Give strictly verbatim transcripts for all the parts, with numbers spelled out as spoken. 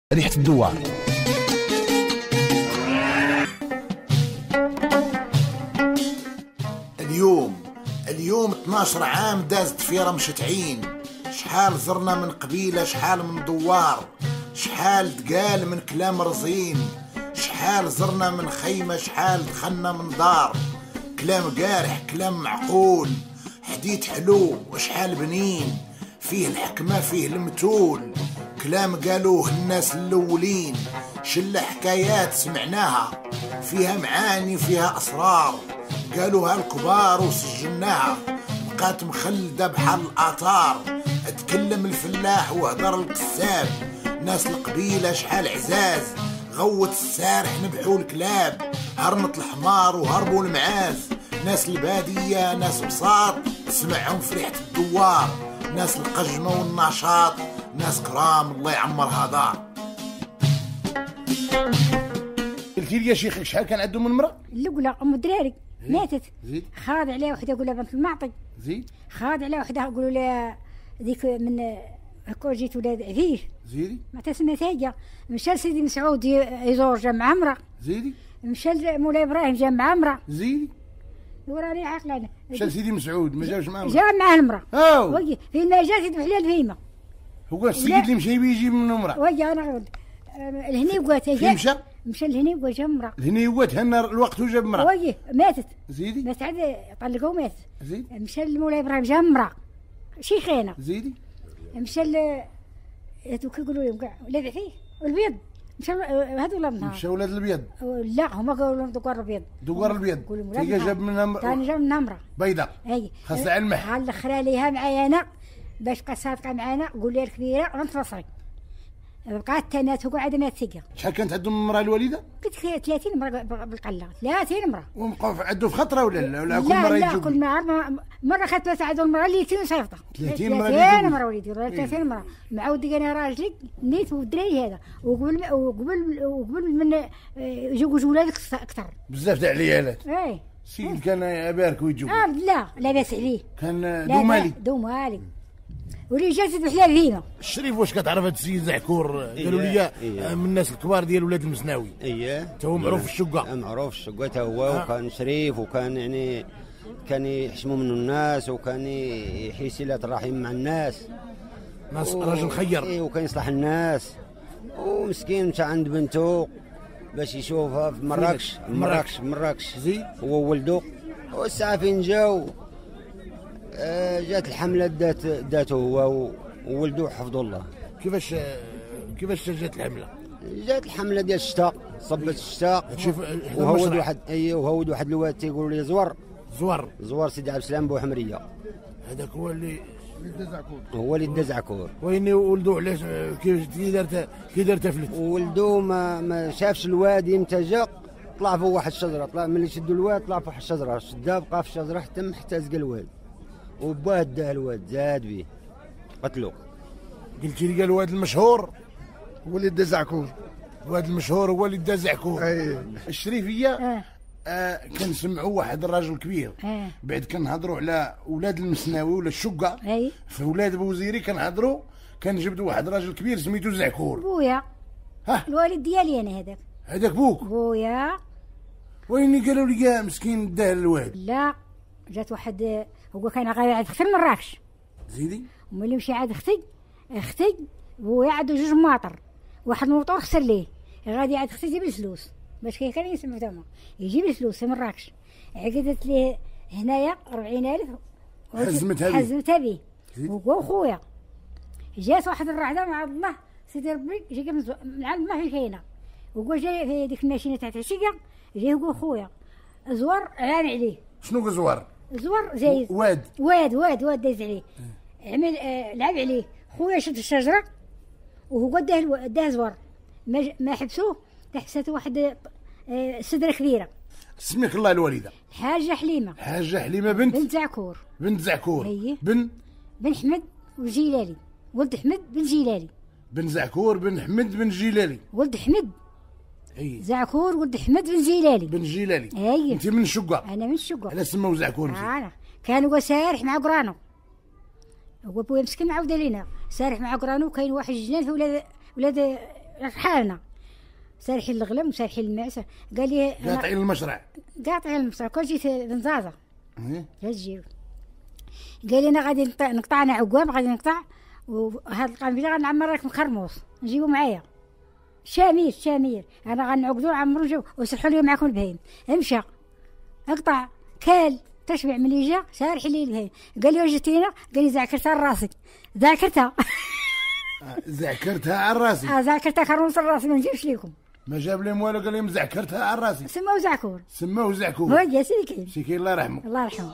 ريحة الدوار. اليوم اليوم اثناش عام دازت في رمشة عين. شحال زرنا من قبيلة، شحال من دوار، شحال تقال من كلام رزين، شحال زرنا من خيمة، شحال دخلنا من دار. كلام قارح، كلام معقول، حديث حلو وشحال بنين، فيه الحكمة فيه المتول، كلام قالوه الناس الأولين، شلة حكايات سمعناها فيها معاني فيها أسرار، قالوها الكبار وسجلناها بقات مخلدة بحال الآثار. اتكلم الفلاح وهدر الكساب، ناس القبيلة شحال عزاز، غوت السارح نبحوا الكلاب، هرنط الحمار وهربوا المعاز. ناس البادية ناس بساط تسمعهم في ريحة الدوار، ناس القجمة والنشاط، ناس كرام الله يعمرها دار. قلتي لي يا شيخ شحال كان عندهم من مرأة؟ الاولى ام الدراري ماتت. زيد. خاض عليها وحده يقول لها بنت المعطي. زيد. خاض عليها وحده يقولوا لها ذيك من هكا جيت ولاد عفيف. زيدي. ما تسمى ثاقه. مشى لسيدي مسعود يزور جمع عمره. زيدي. مشى لمولاي ابراهيم جمع عمره. زيدي. وراني عاقله. مشى لسيدي مسعود ما جاوش معاه. جا معاه المراه. اوه وي فين ما جات يذبح لها البهيمه. هو السيد اللي مشى يجي من امراه. وي انا نقول الهني وقات فين مشى؟ مشى لهني وجا امراه. الهني هو تهنى الوقت وجاب امراه. وي ماتت. زيدي. بس عاد طلقوا وماتت. زيد. مشى لمولاي ابراهيم جا امراه شيخينه. زيدي. مشى ل هذوك يقولوا لهم كاع ولاد عفيف والبيض. مشى هذو ولا النهار مشى ولاد البيض. لا هما قالوا لهم دوار البيض. دوار البيض. تلقى جاب منها ثاني جاب منها امراه بيضاء. اي خاصها على المح. على الاخرى عليها معايا انا باش بقى صادقه معانا. قول لي الكبيره غنتفصلي. بقات تنات وقعد ما تسقى. شحال كانت عندهم المراه الوالده؟ قلت لك ثلاثين امراه بالقله. ثلاثين امراه. وبقاو عندو في خطره ولا لا؟ ولا كل لا مره لا يجوا؟ كل مره مره خدت عندهم المراه اللي ثلاثين صيفطه. ثلاثين مرة ثلاثين امراه وليدي ثلاثين امراه. معاود انا راجلي نيت والدراري هذا وقبل وقبل وقبل من يجوا ولادك اكثر بزاف تاع العيالات. اي سيد كان يبارك ويجوا. اه لا لاباس عليه. كان دومالي. دومالي واللي جات تذبح لها البهيمه. الشريف واش كتعرف هذا السيد زعكور؟ قالوا لي إيه. من الناس الكبار ديال ولاد المسناوي. اييه تا هو معروف في الشقه. معروف في الشقه تا هو، وكان شريف وكان يعني كان يحشموا منه الناس، وكان يحيي صله الرحم مع الناس. ناس و... راجل خير. اي وكان يصلح الناس، ومسكين مشى عند بنته باش يشوفها في مراكش. مراكش مراكش زيد. هو وولده. والساعه فين جاو جات الحمله دات داته هو وولده حفظه الله. كيفاش كيفاش جات الحمله؟ جات الحمله ديال الشتاء، صبت الشتاء. شوف وهود واحد اي وهود واحد الواد تيقولوا لي زور زور زور سيدي عبد السلام بوحمريه. هذاك هو اللي هو اللي دا زعكور. وين ولدو علاش كيف كي دار كي دار تفلت؟ ولدو ما ما شافش الواد امتى جا، طلع فوق واحد الشجره. طلع ملي شدوا الواد طلع فوق واحد الشجره، شدا بقى في الشجره حتى حتى زقى الواد، وباه داه الواد زاد به قتلو. قلتي لي قال الواد المشهور هو اللي دا زعكور. الواد المشهور هو اللي دا زعكور. اي الشريفيه. اه آه كنسمعوا واحد الراجل كبير. اه بعد كنهضروا على اولاد المسناوي ولا الشقه. اي في ولاد بوزيري كنهضروا كنجبدوا واحد راجل كبير سميتو زعكور. بويا. ها الوالد ديالي انا هذاك. هذاك بوك؟ بويا. وين قالوا لي مسكين داه الواد؟ لا جات واحد هو كان غايب عند اختي مراكش. زيدي. وملي مشى عند اختي اختي بويا عنده جوج مواطر، واحد الموطور خسر ليه، غادي عند اختي تجيب الفلوس باش كي كان يسمعوا تما يجيب الفلوس في مراكش. عقدت ليه هنايا أربعين ألف حزمتها بيه. حزمتها بيه هو خويا. جات واحد الرعده مع الله سيدي ربي جا من عند ما في كاينه، وهو جاي في ديك الماشينه تاع العشيه جاي هو خويا زوار عان عليه. شنو زوار؟ زوار زايد واد واد واد واد داز عليه. عمل آه لعب عليه خويا، شد الشجره وهو داه داه زوار. ما, ما حبسوه تحبسته واحد آه سدره كبيره. سميك الله الوالده؟ حاجه حليمه. حاجه حليمه بنت بنت زعكور. بنت زعكور. أيه. بن بن حمد والجيلالي. ولد حمد بن جيلالي. بن زعكور بن حمد بن جيلالي. ولد حمد. اي زعكور ولد حمد بن جيلالي. بن جيلالي. اي انت من الشقه؟ انا من الشقه. على سماو زعكور. انا كان هو سارح مع قرانو، هو بويا مسكين عاود علينا سارح مع قرانو. كاين واحد الجنان في ولاد ولاد حالنا سارحين الغلم وسارحين المعسه. قال لي قاطعين المشرع قاطعين المشرع كل شيء بنزازه إيه؟ تجيو. قال لي انا غادي نقطع نقطع انا عقاب غادي نقطع وهذا القنفله غنعمر لك مخرموس نجيبو معايا شامير شامير انا غنعقدو عمرو جو وسرحوا لي معاكم البهيم. مشى اقطع كال تشبع ملي جا سارح لي البهيم. قال لي واش جيتينا؟ قال لي ذاكرتها لراسك. ذاكرتها ذاكرتها على راسي. اه ذاكرتها خروص الراس ما نجيبش ليكم. ما جاب لهم والو قال لهم ذاكرتها على راسي. سموه زعكور. سموه زعكور. هو يا سيدي سيكين الله يرحمه. الله يرحمه.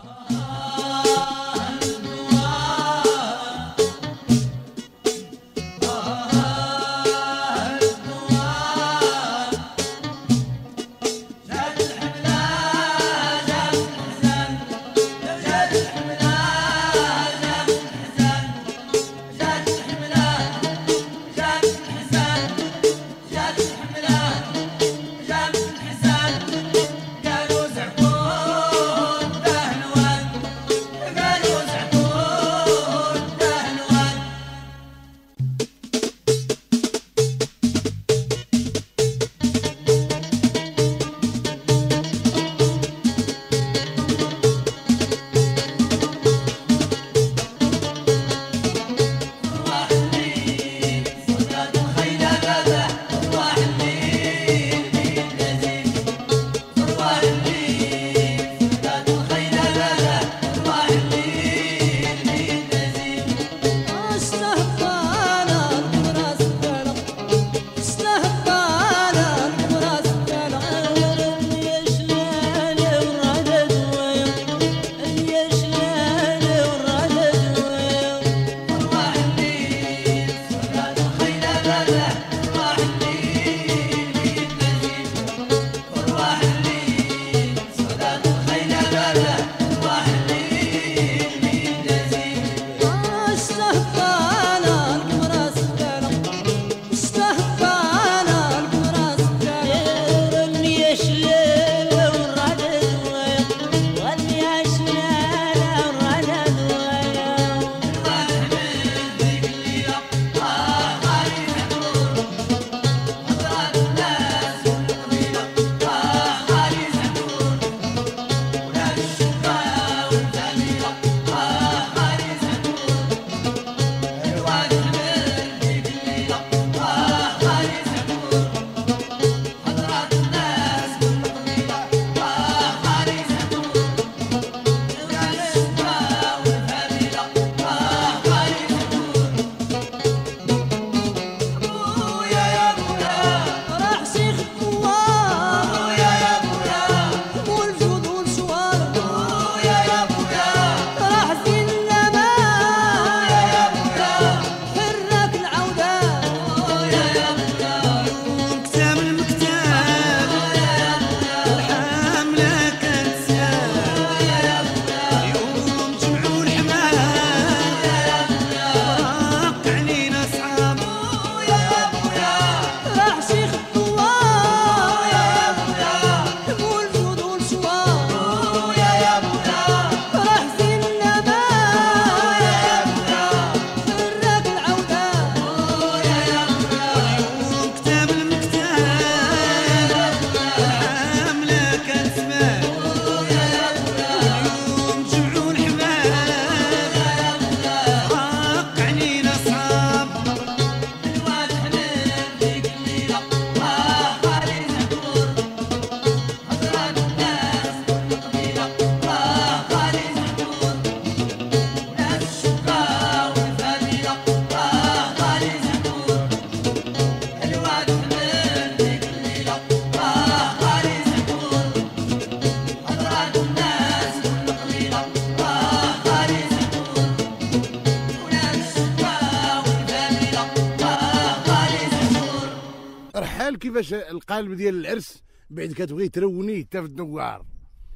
رحال كيفاش القالب ديال العرس بعد كتبغي ترونيه حتى في الدوار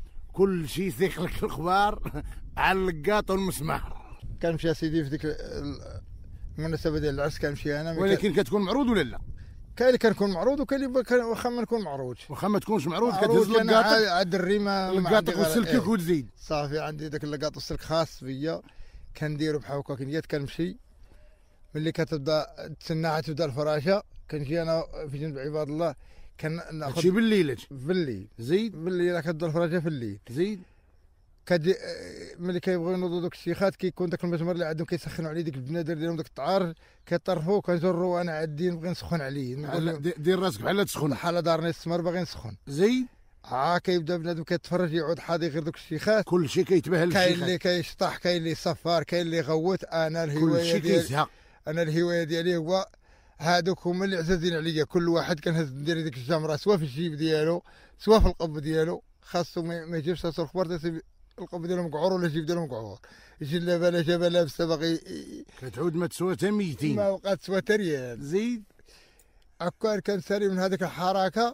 كل شيء ثيق لك الاخبار على اللقاط والمسمار. كان مشي سيدي في ديك المناسبه ديال العرس كان مشي انا. ولكن كتكون معروض ولا لا؟ كاين اللي كنكون معروض وكاين اللي واخا ما نكون معروض. واخا ما تكونش معروض كتهز لقاطك عاد الريمه لقاطك وسلكك وتزيد صافي. عندي داك اللقاط والسلك خاص بيا كنديرو بحال هكا كنيات كنمشي ملي كتبدا تسنى تبدا الفراشه كنجي انا في جنب عباد الله كناخذ هادشي بالليل هادشي في الليل زيد بالليل راه كتبدا الفراشه في الليل زيد كدي ملي كيبغيو ينوضوا دوك الشيخات كيكون داك المجمر اللي عندهم كيسخنوا عليه ديك البنادر ديالهم داك الطعار كيطرفوه كنجرو انا عادي نبغي نسخن عليه بحال دي- دير راسك بحال تسخن بحال دارني السمر باغي نسخن زيد ها كيبدا بنادم كيتفرج يعود حاضي غير دوك الشيخات كل شيء كيتباهل كاين الشيخات اللي كيشطح كاين اللي صفار كاين اللي غوت انا كل الهوايه شيء ديالي كيزهق انا الهوايه ديالي هو هادوك هما اللي عزازين عليا كل واحد كنهز ندير ديك الجمره سواء في الجيب ديالو سواء في القب ديالو خاصو ما ما يجيبش راسو الخبر تسيب القب ديالو مقعور ولا الجيب ديالو مقعور جلابه لا جابه لابسه باغي كتعود ما تسوى حتى ميتين ما وقعت سوا تا ريال زيد هكا كان ساري من هذيك الحركه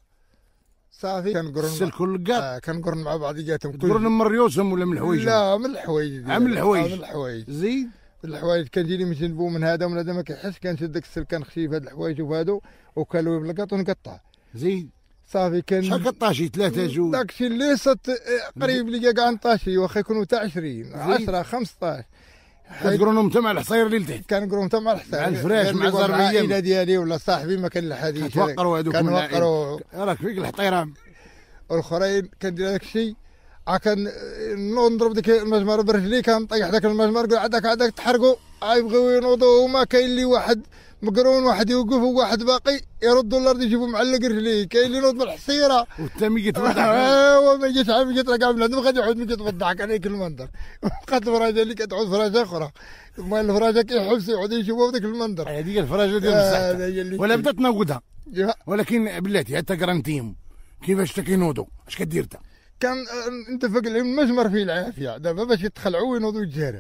صافي كنقرن السلك والقاط آه كنقرن مع بعضياتهم تقرن من ريوسهم ولا من الحوايج لا من الحوايج ديالو. آه، من الحوايج. آه، من الحوايج زيد الحوايج كنجيني من جنبو من هذا ومن هذا ما كيحس كنشد داك السلك كنخشي في هاد الحوايج وفهادو وكنلوي بالقاط ونقطع زيد صافي كان شحال كطاشي ثلاثة جوج داكشي اللي صت قريب ليا كاع نطاشي واخا يكونوا حتى عشرين عشرة خمسطاش كتقرنهم حتى مع الحصير اللي لتحت كنقرو حتى مع الحساب مع الفراش، مع الزربيه الزربية. ديالي ولا صاحبي ما كان الحديث كتوقروا هذوك من كنوقروا راك فيك الحطيرام والاخرين كندير هذاك الشيء عا كان نوض نضرب ديك المجمر برجلي كنطيح داك المجمر نقول عندك عندك تحرقوا يبغيو ينوضوا هما كاين اللي واحد مقرون واحد يوقف وواحد باقي يردوا الارض يجيبوا معلق رجليه كاين اللي ينوض بالحصيره والتامي كيتبدع ايوا ما جيتش عارف جيت كاع بنادم غادي يعود من كيتبضحك عليك المنظر بقات الفراجه اللي كتعود فراجه اخرى ما الفراجه كيحبس يعود يشوفوا ذاك المنظر هذيك الفراجه ديال هذا الصحة هي اللي ولا بدات تنوضها يا- ولكن بلاتي حتى كرنتيهم كيفاش تا كينوضوا اش كدير انت كان آه، انت فوق المجمر فيه العافيه دابا باش يتخلعوا وينوضوا يتجاروا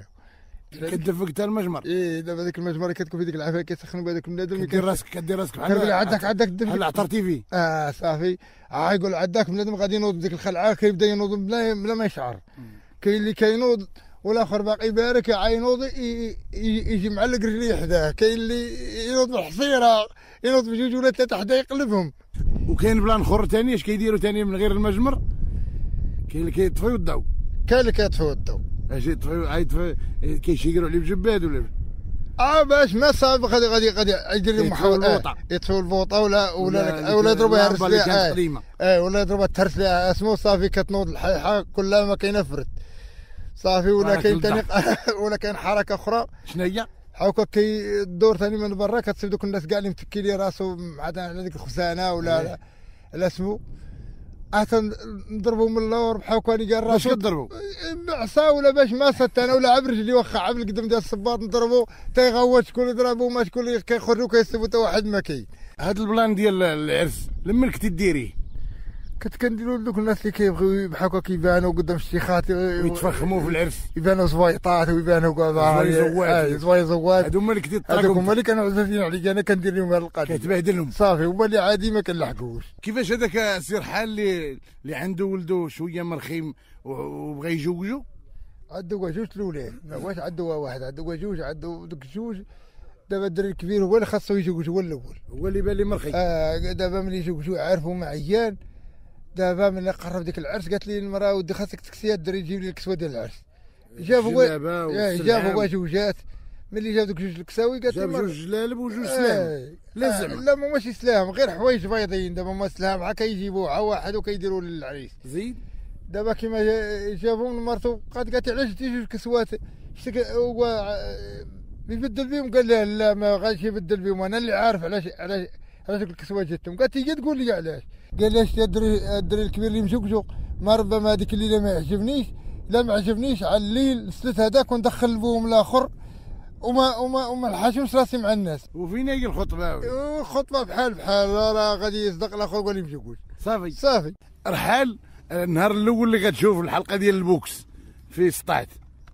كدفك حتى المجمر ايه دابا ذاك المجمر اللي كتكون في ديك العافيه كيسخنوا بهذاك البنادم كدير راسك كدير راسك كنقول بحال عندك عندك الدفك. بحال عطرتي فيه اه صافي ها يقول عداك بنادم غادي ينوض ديك الخلعه كيبدا ينوض بلا بلا ما يشعر كاين اللي كينوض والاخر باقي بارك ينوض ي- ي- يجي معلق رجليه حداه كاين اللي ينوض بالحصيره ينوض بجوج ولا ثلاثه حدا يقلبهم وكاين بلان اخر ثاني اش كيديروا ثاني من غير المجمر كاين اللي كيطفيو الضوء كاين اللي كيطفيو الضو اش يطفيو يطفيو كيشيروا عليه بجباد ولا اه باش ما صاب غادي غادي غادي يدير لهم يطفيو محاولة البوطة. يطفيو البوطه ولا ولا ولا ولا يضربوها اللعبة اللي كانت رسليه قديمة. اي ولا يضربها تهرس لها اسمو صافي كتنوض الحيحه كلها ما كاينه فرد صافي ولا حركة كاين ثاني الضغط. ولا كاين حركه اخرى شنو هي؟ هاكا كي الدور ثاني من برا كتصيب دوك الناس كاع اللي متكي لي راسو عاد على ديك الخزانه ولا إيه. على- على اسمو عاد نضربو من اللور بحال هكا اللي قال باش راسو كضربوا بعصا ولا باش ما ست انا ولا عبر رجلي واخا عبر القدم ديال الصباط نضربو تيغوت شكون يضربو ما شكون اللي كيخرجو كيسيبو حتى واحد ما كاين هاد البلان ديال العرس لمن كنتي ديريه كنت كنديرو لدوك الناس اللي كيبغيو بحال هكا كيبانو قدام الشيخات ويتفخموا في العرس يبانو زويطات ويبانو كاع زواي زوات. آه، زواي زوات هادو هما اللي كنتي هذوك تطرقوا هما اللي كانوا عزازين عليا انا كندير لهم هاد القضيه كتبهدلهم صافي هما اللي عادي ما كنلحقوش كيفاش هذاك السي رحال اللي اللي عنده ولده شويه مرخيم و- وبغى يجوجو عندو جوج الاولاد ما واش عندو واحد عندو جوج عندو دوك جوج دابا الدري الكبير هو اللي خاصو يجوج هو الاول هو اللي بان لي مرخي آه دابا ملي يجوجو عارفو معيان دابا ملي قرب ديك العرس قالت لي المراه ودي خاصك تكسي الدري يجيب لي الكسوه ديال العرس جاب هو الجلابة آه، والسلعام. جاب هو جوجات ملي جاب دوك جوج الكساوي قالت لي جاب المرأة- جوج جلالب وجوج سلام آه، لا آه، زعما. لا ما ماشي سلام غير حوايج بيضين دابا ما سلام عا كيجيبوه عا واحد وكيديروا للعريس زيد دابا كيما جا- جابهم مرتو قالت قالت علاش جبتي جوج كسوات شتك هو آه، يبدل بهم قال لا لا ما غاديش يبدل بهم انا اللي عارف علاش علاش علاش دوك الكسوات جاتهم قالت هي تقول لي علاش قال لي شتي الدري الدري الكبير اللي مشوكشوك ما ربما هذيك الليله ما يعجبنيش لا ما عجبنيش على الليل سلت هذاك وندخل بهم الاخر وما وما وما نحاشمش راسي مع الناس وفينا هي الخطبه خطبه بحال بحال راه غادي يصدق الاخر وقال لي مشوكوش صافي صافي رحال النهار الاول اللي غتشوف الحلقه ديال البوكس في سطات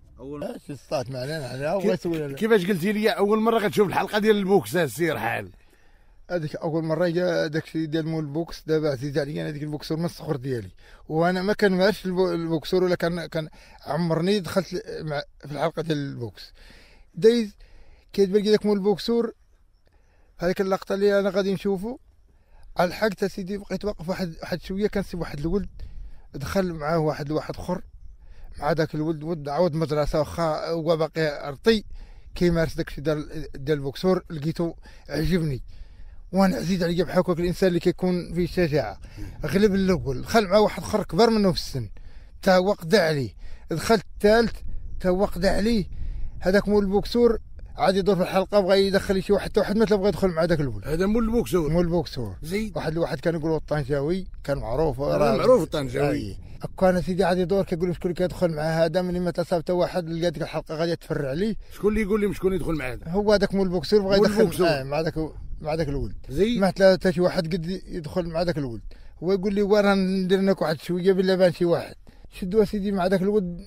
اش الصات معنا على هو يسوي كيفاش قلتي لي اول مره غتشوف الحلقه ديال البوكس السي رحال هذيك اول مره جا داك الشيء ديال مول البوكس دابا عزيز عليا انا هذيك البوكسور من الصغر ديالي وانا ما كنمارش البو- البوكسور ولا كان كان عمرني دخلت مع في الحلقه ديال البوكس دايز كيتبان لي داك مول البوكسور هذيك اللقطه اللي انا غادي نشوفو على الحق سيدي بقيت واقف واحد واحد شويه كنسيب واحد الولد دخل معاه واحد واحد اخر مع داك الولد ولد عاود مدرسه واخا هو باقي رطي كيمارس داكشي ديال ديال البوكسور لقيتو عجبني، وانا عزيز عليا بحال هكاك الانسان اللي كيكون فيه شجاعه. غلب الاول، دخل مع واحد اخر كبر منه في السن، تا هو قضى عليه. دخل الثالث تا هو قضى عليه. هذاك مول البوكسور عاد يدور في الحلقه، بغى يدخل شي واحد، حتى واحد مثلا بغى يدخل مع ذاك الاول. هذا مول البوكسور. مول البوكسور زيد. واحد الواحد كان يقولوا الطنجاوي، كان معروف راه معروف الطنجاوي. كان سيدي عاد يدور كيقول لي شكون كيدخل مع هذا، ملي ما تصاب حتى واحد لقى ديك الحلقه غادي تفرع عليه. شكون اللي يقول لي شكون يدخل مع هذا؟ هو هذاك مول البوكسور بغى يدخل آه مع ذاك مع ذاك الولد. زيد. ما حتى شي واحد قد يدخل مع ذاك الولد. هو يقول لي ورا ندير لك واحد شويه بالله بان شي واحد. شدوا سيدي مع ذاك الولد،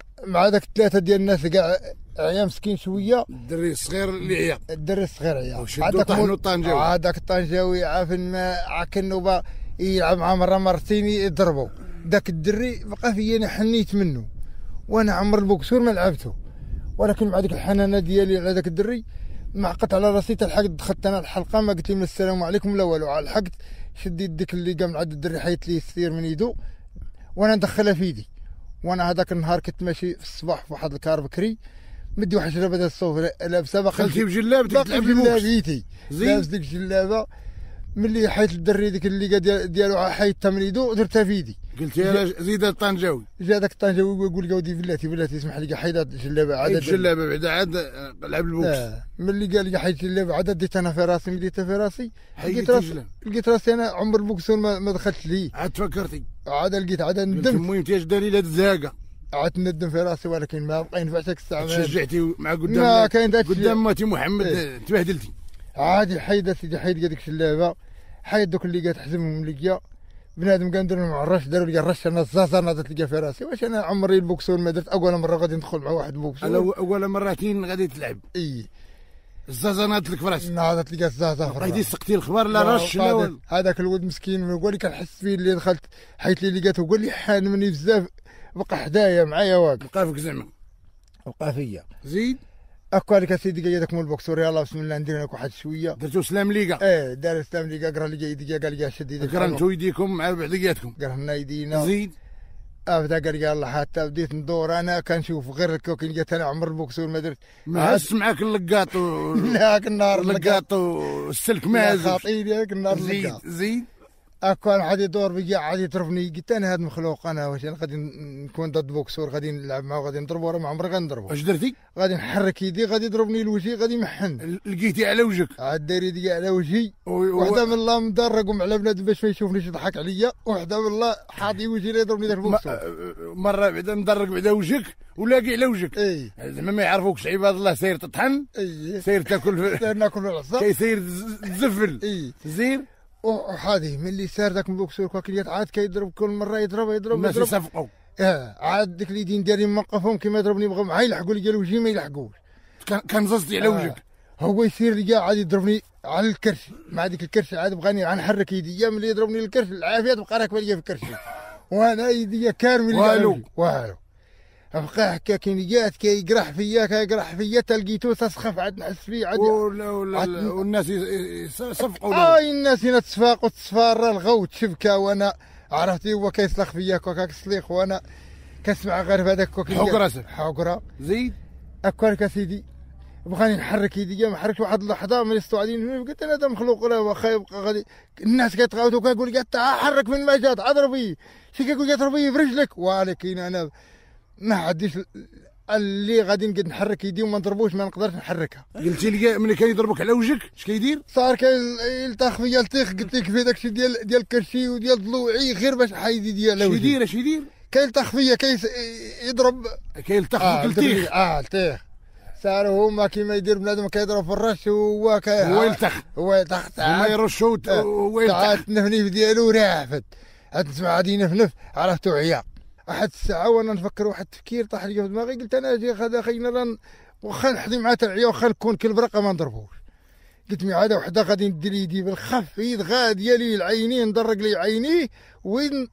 مع ذاك الثلاثه ديال الناس كاع عيا مسكين شويه. الدري الصغير اللي عيا. الدري الصغير عيا. شدوا طحنوا الطنجاوي. هذاك الطنجاوي عارف ما كانوا يلعب مع مره مرتين يضربوا. ذاك الدري بقى فيا حنيت منه، وانا عمر البوكسور ما لعبته، ولكن مع ديك الحنانه ديالي على ذاك الدري ما عقدت على راسي. حتى الحق دخلت انا الحلقه ما قلت لي السلام عليكم لا والو، على الحق شديت ديك اللي قام عند الدري حيت لي السير من يدو وانا ندخلها في يدي. وانا هذاك النهار كنت ماشي في الصباح في واحد الكار بكري، مدي واحد الجلابه ديال الصوف لابسه، باقي دخلتي بجلابتك تلعب بجلابيتي، لابس ديك الجلابه. ملي حيت الدري ديك اللي ديالو حيدتها من يدو درتها في يدي. قلت يا زيد الطنجاوي. جا داك الطنجاوي يقول لي ودي بلاتي بلاتي اسمح لي حيد الجلابه عاد الجلابه بعدا عاد لعب البوكس. آه. ملي قال لي حيد الجلابه عاد ديت انا في راسي، ملي ديتها في راسي لقيت راسي لقيت راسي انا عمر البوكسور ما, ما دخلت ليه. عاد تفكرتي عاد لقيت عاد ندمت. المهم تياش داري لهاد الزهاقه. عاد ندم في راسي، ولكن ما بقى ينفعش داك الساعه. شجعتي مع قدام ما كاين داك قدام ماتي محمد. إيه. تبهدلتي. عادي حيد سيدي حيد ديك الجلابه، حيد دوك اللي قات حزمهم ليا. بنادم كان ندير مع الرش، داروا لي الرش انا الزازر ناضت تلقى في راسي. واش انا عمري البوكسور ما درت اول مره غادي ندخل مع واحد البوكسور. انا اول مرتين غادي تلعب. اي الزازر ناضت لك في راسي. ناضت لك الزازر في راسي. بقيتي سقتي الخبر لا رش لا والو. هذاك الولد مسكين يقول لي كنحس فيه اللي دخلت حيت لي لقيته قال لي حان مني بزاف، بقى حدايا معايا واقف. بقى فيك زعما. بقى فيا. زيد. اكو هذيك سيدي قال لك مول البوكسور يلاه بسم الله ندير لك واحد شويه. درتو سلام ليغا. ايه دار سلام ليغا، قرا لي يديا قال لي شد يديك. قرنتو يديكم مع بعضياتكم. قرنا يدينا. زيد. ابدا قال لي يلاه حتى بديت ندور انا كنشوف غير الكوكين جات انا عمر البوكسور ما درت. ما هز معاك اللقاط و لا النار اللقاط والسلك ما هز. خاطيني هذاك النار. زيد زيد. اكو عاد يدور بيا عاد يضربني. قلت انا هذا المخلوق انا واش انا غادي نكون ضد بوكسور غادي نلعب معاه غادي نضربه، راه ما عمري غنضربه. واش درتي؟ غادي نحرك يدي غادي يضربني لوجهي غادي يمحن. لقيتي على وجهك. عاد داير يدي على وجهي. و... وحده من الله مدرقهم على بنادم باش ما يشوفنيش يضحك عليا، وحده من الله حاضي وجهي لا يضربني ذاك البوكسور. مره بعدا مدرق بعدا وجهك ولاقي على وجهك. اي زعما ما يعرفوكش عباد الله، ساير تطحن. اي ساير تاكل. ساير ناكل العصا. كيسير تزفل. اي زير. وهذه ملي سار ذاك البوكسور كاكليات عاد كيضرب كل مره يضرب يضرب الناس يصفقوا. اه عاد ديك اليدين ديالي موقفهم كيما يضربني بغاو معايا يلحقوا لي وجهي ما يلحقوش. كان زصتي على آه. وجهك. هو يسير لي عاد يضربني على الكرش، مع ديك الكرش عاد بغاني نحرك يديا. ملي يضربني الكرش العافيه تبقى راكبه ليا في كرشي وانا يديا كارمل. والو والو. بقى هكا كينيات كيقرح فيا كيقرح فيا تلقيتو تسخف عاد نحس فيه عاد. ولا ولا والناس يصفقوا. اه الناس هنا تصفاقوا تصفار الغوت شبكه، وانا عرفتي هو كيسلخ فيا كوكاك سليخ وانا كنسمع غير في هذاك كوكي حقره حقره. زيد. اكلك سيدي بغاني نحرك يديا ما حركت واحد اللحظه ملي استوى قاعدين قلت انا هذا مخلوق راه واخا يبقى غادي. الناس كيتغاوتوا كيقول لي تعال حرك من ما جات اضربي شي كيقول لي اضربي برجلك، ولكن انا ما عنديش اللي غادي نقد نحرك يدي وما نضربوش ما نقدرش نحركها. قلتي لي ملي كان يضربك على وجهك اش كيدير؟ صار كيلتخ فيا التيخ. قلت لك في داكشي ديال ديال كرشي وديال ضلوعي غير باش حيد يدي على وجهي. اش يدير اش يدير؟ كيلتخ فيا كيس يضرب كيلتخ آه فيك التيخ. اه التيخ صار هما كيما يدير بنادم كيضرب في الرش هو كي هو يلتخ هو يلتخ هما يرشوا هو يلتخ. عاد النفنيف ديالو رافد عاد نسمع غادي ينفنف عرفتو عيا. واحد الساعه وانا نفكر واحد التفكير طاح لي في دماغي قلت انا اجي هذا خينا راه واخا نحضي معاه تاع العيا واخا نكون كالبرقه ما نضربوش. قلت مي عاده وحده غادي ندير يدي بالخف يد غاديه لي العينين ندرق لي عينيه وين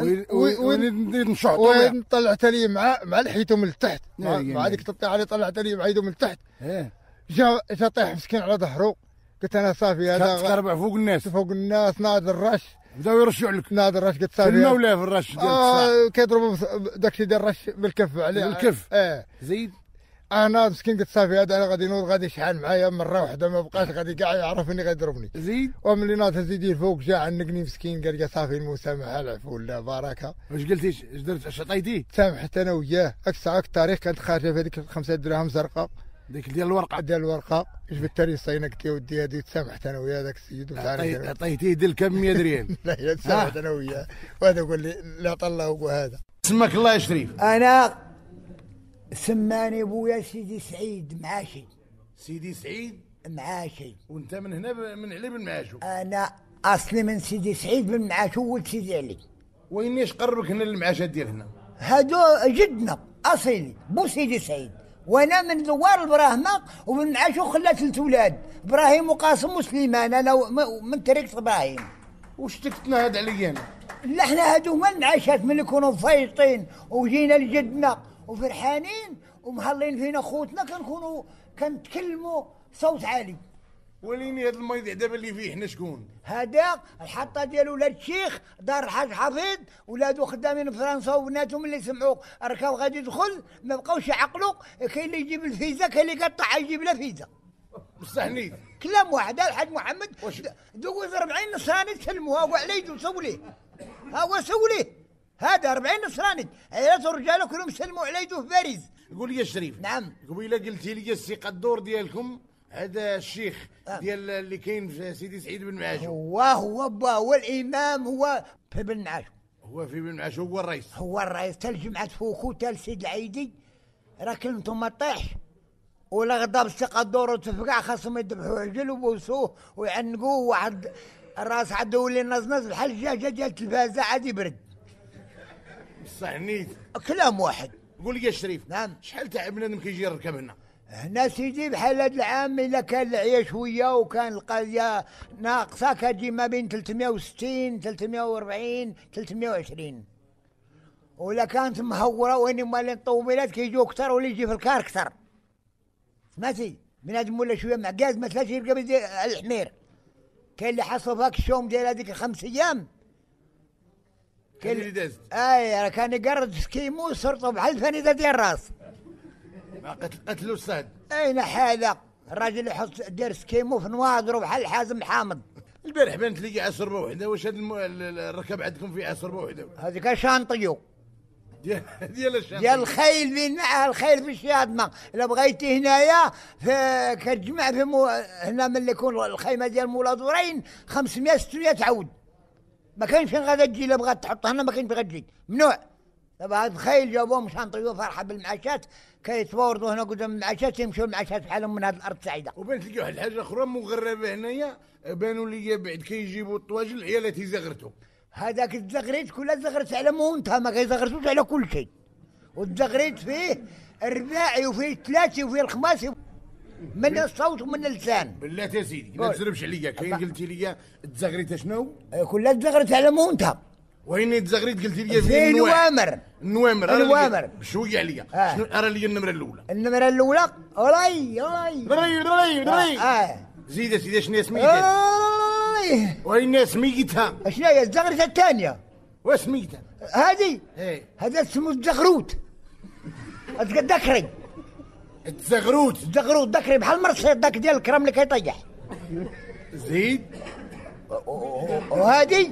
وين نشعط وين طلعت لي مع مع لحيته من التحت مع هذيك تطيح علي طلعت لي مع يده من التحت. جا جا طيح مسكين على ظهره. قلت انا صافي هذا تقربع فوق الناس فوق الناس ناض الرش بداو يرشوا عليك. ناض الرش قلت صافي كلمه ولا في الرش ديال اه كيضربوا داكشي ديال الرش بالكف عليه بالكف. اه زيد. انا مسكين قلت صافي هذا انا غادي نوض غادي يشحن معايا مره واحده ما بقاش غادي كاع يعرف اني غيضربني. زيد وملي ناض زيدي الفوق جا عنقني مسكين قال لي صافي المسامحه العفو لا بركه. واش قلتي اش درت اش عطيتيه؟ تسامحت انا وياه. هاك الساعه هاك التاريخ كانت خارجه في هذيك خمسة دراهم زرقاء ديك ديال الورقه ديال الورقه جبت لي الصينه قلت له ودي هذه تسامحت انا وياه ذاك السيد. عطيتيه ديال كم مية ريال؟ لا تسامحت انا وياه وهذا قال لي لا عطى الله وهذا. سماك الله يا شريف. انا سماني بويا سيدي سعيد معاشي. سيدي سعيد معاشي. وانت من هنا من علي بن معاشو؟ انا اصلي من سيدي سعيد بن معاشو ولد سيدي علي. وين ايش قربك هنا للمعاشات ديال هنا؟ هادو جدنا اصيلي بو سيدي سعيد، وانا من دوار البراهمه ومن معاشو خلات ثلاث ولاد ابراهيم وقاسم وسليمان. انا من تركت ابراهيم. وش تكتنا هذا علي انا؟ لا احنا هادو من المعاشات من يكونوا فايطين وجينا لجدنا وفرحانين ومهلين فينا خوتنا كنكونوا كنتكلموا صوت عالي. وليني هذا الميض دابا اللي فيه حنا شكون؟ هذا الحطه ديال ولاد الشيخ دار الحاج حفيظ، ولادو خدامين في فرنسا وبناتهم اللي سمعوا ركاو غادي يدخل ما بقاوش يعقلوا. كاين اللي يجيب الفيزا كاين اللي قطع يجيب لا فيزا. بصح نيت كلام واحد. الحاج محمد دوز أربعين نصراني تسلموها وعليه وسوليه. ها هو سوليه هذا أربعين نصراني عيالات ورجاله كلهم سلموا على يدو في باريس. قول لي يا شريف. نعم. قبيله قلتي لي الثقه الدور ديالكم هذا الشيخ ديال اللي كاين في سيدي سعيد بن معاشو. هو هو با هو الامام هو في بن معاشو. هو في بن معاشو هو الرئيس. هو الرئيس تال جمعة فوكو تال سيد العيدي راه كلمته ما طيحش ولا غضب الثقه الدور وتفقع خاصهم يذبحوا عجل وبوسوه ويعنقوه. واحد الراس عاد ولي نزنز بحال الدجاجه ديال التلفازه عاد يبرد. بصح نيت كلام واحد. قول لي يا شريف. نعم. شحال تاع بنادم كيجي يركب هنا؟ هنا سيدي بحال هاد العام الا كان العيا شويه وكان القضيه ناقصه كتجي ما بين ثلاثمائة وستين ثلاثمائة وأربعين ثلاثمائة وعشرين. ولا كانت مهوره وين مالين الطوموبيلات كيجيو كثر واللي يجي في الكار كثر. سمعتي بنادم ولا شويه معكاز ما تلاش يركب الحمير. كاين اللي حصل فاك الشوم ديال هذيك الخمس ايام. كاين اللي دازت. اي راه كان يقرد سكيمو صرتو بحال الفانيده ديال الراس. قتل قتلوا الصاد. اين حاله الراجل يحط دير سكيمو في نواظرو بحال حازم حامض. البارح بانت لي عصربه وحده. واش هذا الم... الركب عندكم في عصربه وحده؟ هذيك شانطيو ديال ديال الشام ديال الخيل بين معها الخيل في الشياطمه. الا بغيتي هنايا في كتجمع في مو... هنا ملي يكون الخيمه ديال مولا دورين خمسمائة ستمائة تعود. ما كاينش فين غادا تجي. الا بغات تحط هنا ما كاين فين غتجي ممنوع. دابا هاد الخيل جابوهم شانطيو فرحه بالمعاشات كيتواردوا هنا قدام المعاشات يمشوا المعاشات بحالهم من هاد الارض السعيده. وبانت لي واحد الحاجه اخرى مغربه هنايا بانوا لي بعد كيجيبوا الطواجن العيالات يزغرتوا. هذاك الزغريت كلها زغرت على مونتها ما كيزغرتوش على كل شيء. والزغريت فيه الرباعي وفيه الثلاثي وفيه الخماسي من الصوت ومن اللسان. بالله يا سيدي ما تزربش عليا. كاين قلتي لي الزغريت شنو؟ كلها تزغرت على مونتها. وين تزغريت قلتي لي في نوامر. النوامر النوامر بشويه عليا. آه. شنو ارى لي النمره الاولى؟ النمره الاولى وراي وراي دري دري دري. اه زيد سيدي شنو سميتها؟ وين سميتها؟ شنو هي الزغريت الثانيه؟ واش سميتها؟ هذه ايه هذا اسمه الزغروت. الذكري الزغروت. الزغروت ذكري بحال المرصيد داك ديال الكرم اللي كيطيح. زيد. وهذه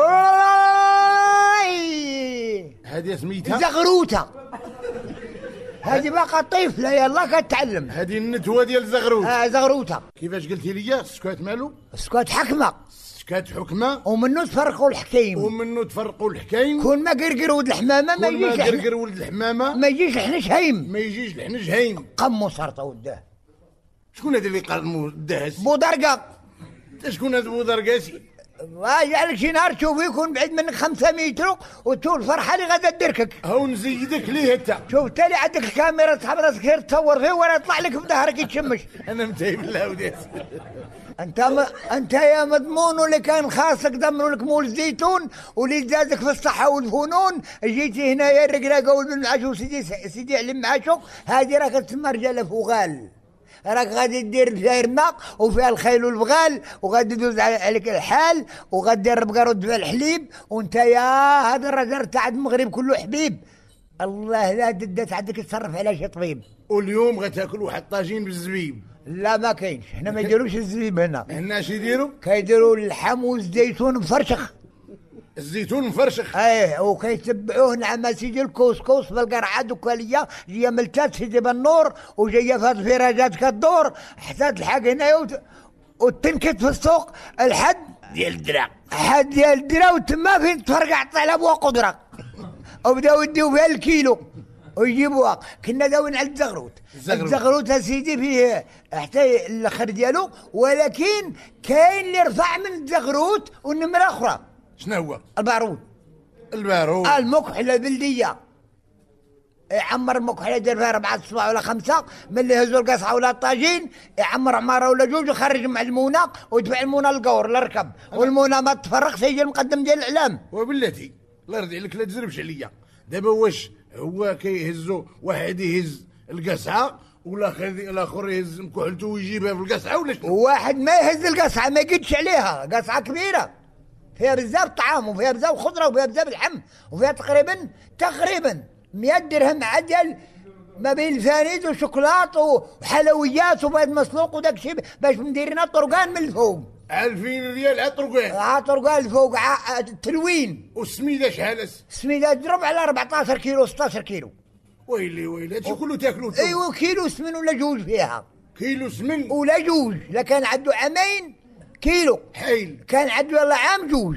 هذه سميتها زغروته. هذه باقا طفله يلا كتعلم. هذه النتوه ديال الزغروت. اه زغروته. كيفاش قلتي لي السكات مالو؟ السكات حكمه. السكات حكمه. ومنو تفرقوا الحكيم. ومنو تفرقوا الحكايم. كون ما قرقر ولد الحمامه ما يجيش. كون ما قرقر ولد الحمامه ما يجيش الحنش هيم. ما يجيش الحنش هيم. قمو صارت وداه. شكون هذا اللي قرمو الدهس؟ بودرقه. شكون هذا بودرقاسي؟ واجعلك شي نهار تشوف يكون بعيد منك خمسة متر وتشوف الفرحه اللي غادا تدركك. هاو نزيدك ليه انت. شوف تالي عندك الكاميرا تحب راسك غير تصور فيه وانا يطلع لك في ظهرك يتشمش. انا متايب الله وداس. انت م... انت يا مضمون اللي كان خاصك دمروا لك مول الزيتون واللي زادك في الصحه والفنون جيتي هنايا الرقراقه والبن معاشو سيدي سيدي علم معاشو. هذه راك تسمى رجاله فوغال. راك غادي دير فيها الماء وفيها الخيل والبغال وغادي يدوز عليك الحال وغادي دير البقر وتبيع الحليب وانت يا هذا الرجل تاع المغرب كله حبيب. الله لا ددات عندك تصرف على شي طبيب. واليوم غتاكل واحد طاجين بالزبيب. لا ما كاينش، حنا ما يديروش الزبيب هنا. هنا اش يديروا؟ كيديروا اللحم والزيتون مفرشخ. الزيتون مفرشخ. ايه وكيتبعوه نعم سيدي الكسكس بالقرعه دوكاليه جايه ملتات سيدي بالنور وجايه في هاد الفراجات كدور حتى تلحق هنايا وت... وتنكت في السوق الحد ديال الدرا. حد ديال الدرا وتما فين تفرقع طلع بوا قدره وبداو يديو فيها الكيلو ويجيبوها. كنا داوين على الزغروت. الزغروت اسيدي فيه حتى الاخر ديالو، ولكن كاين اللي رفع من الزغروت والنمره اخرى. شنو هو؟ البارود. البارود. المكحله البلديه يعمر المكحله يدير فيها اربعه الصباح ولا خمسه، ملي يهزوا القصعه ولا الطاجين يعمر عماره ولا جوج ويخرج مع المونه ويدفع المونه للقور للركب، والمونه ما تفرقش يجي المقدم ديال الاعلام. وبلاتي الله يرضي عليك لا تزربش عليا. دابا واش هو كيهزوا واحد يهز القصعه والاخر الاخر يهز مكحلته ويجيبها في القصعه ولا شنو؟ واحد ما يهز القصعه ما يقدش عليها، قصعه كبيره فيها بزاف طعام وفيها بزاف خضره وفيها بزاف لحم وفيها تقريبا تقريبا مئة درهم عدل ما بين الفانيد وشوكولات وحلويات وبيض مسلوق وداك الشيء باش مديرين الطرقان من الفوق. ألفين ريال على طرقان. على طرقان الفوق التلوين. والسميده شحال؟ السميده تضرب على أربعطاش كيلو ستطاش كيلو. ويلي ويلي هادشي كله تاكلوه. ايوا كيلو سمن ولا جوج فيها. كيلو سمن ولا جوج، لا كان عنده عامين كيلو حيل، كان عنده يلا عام جوج.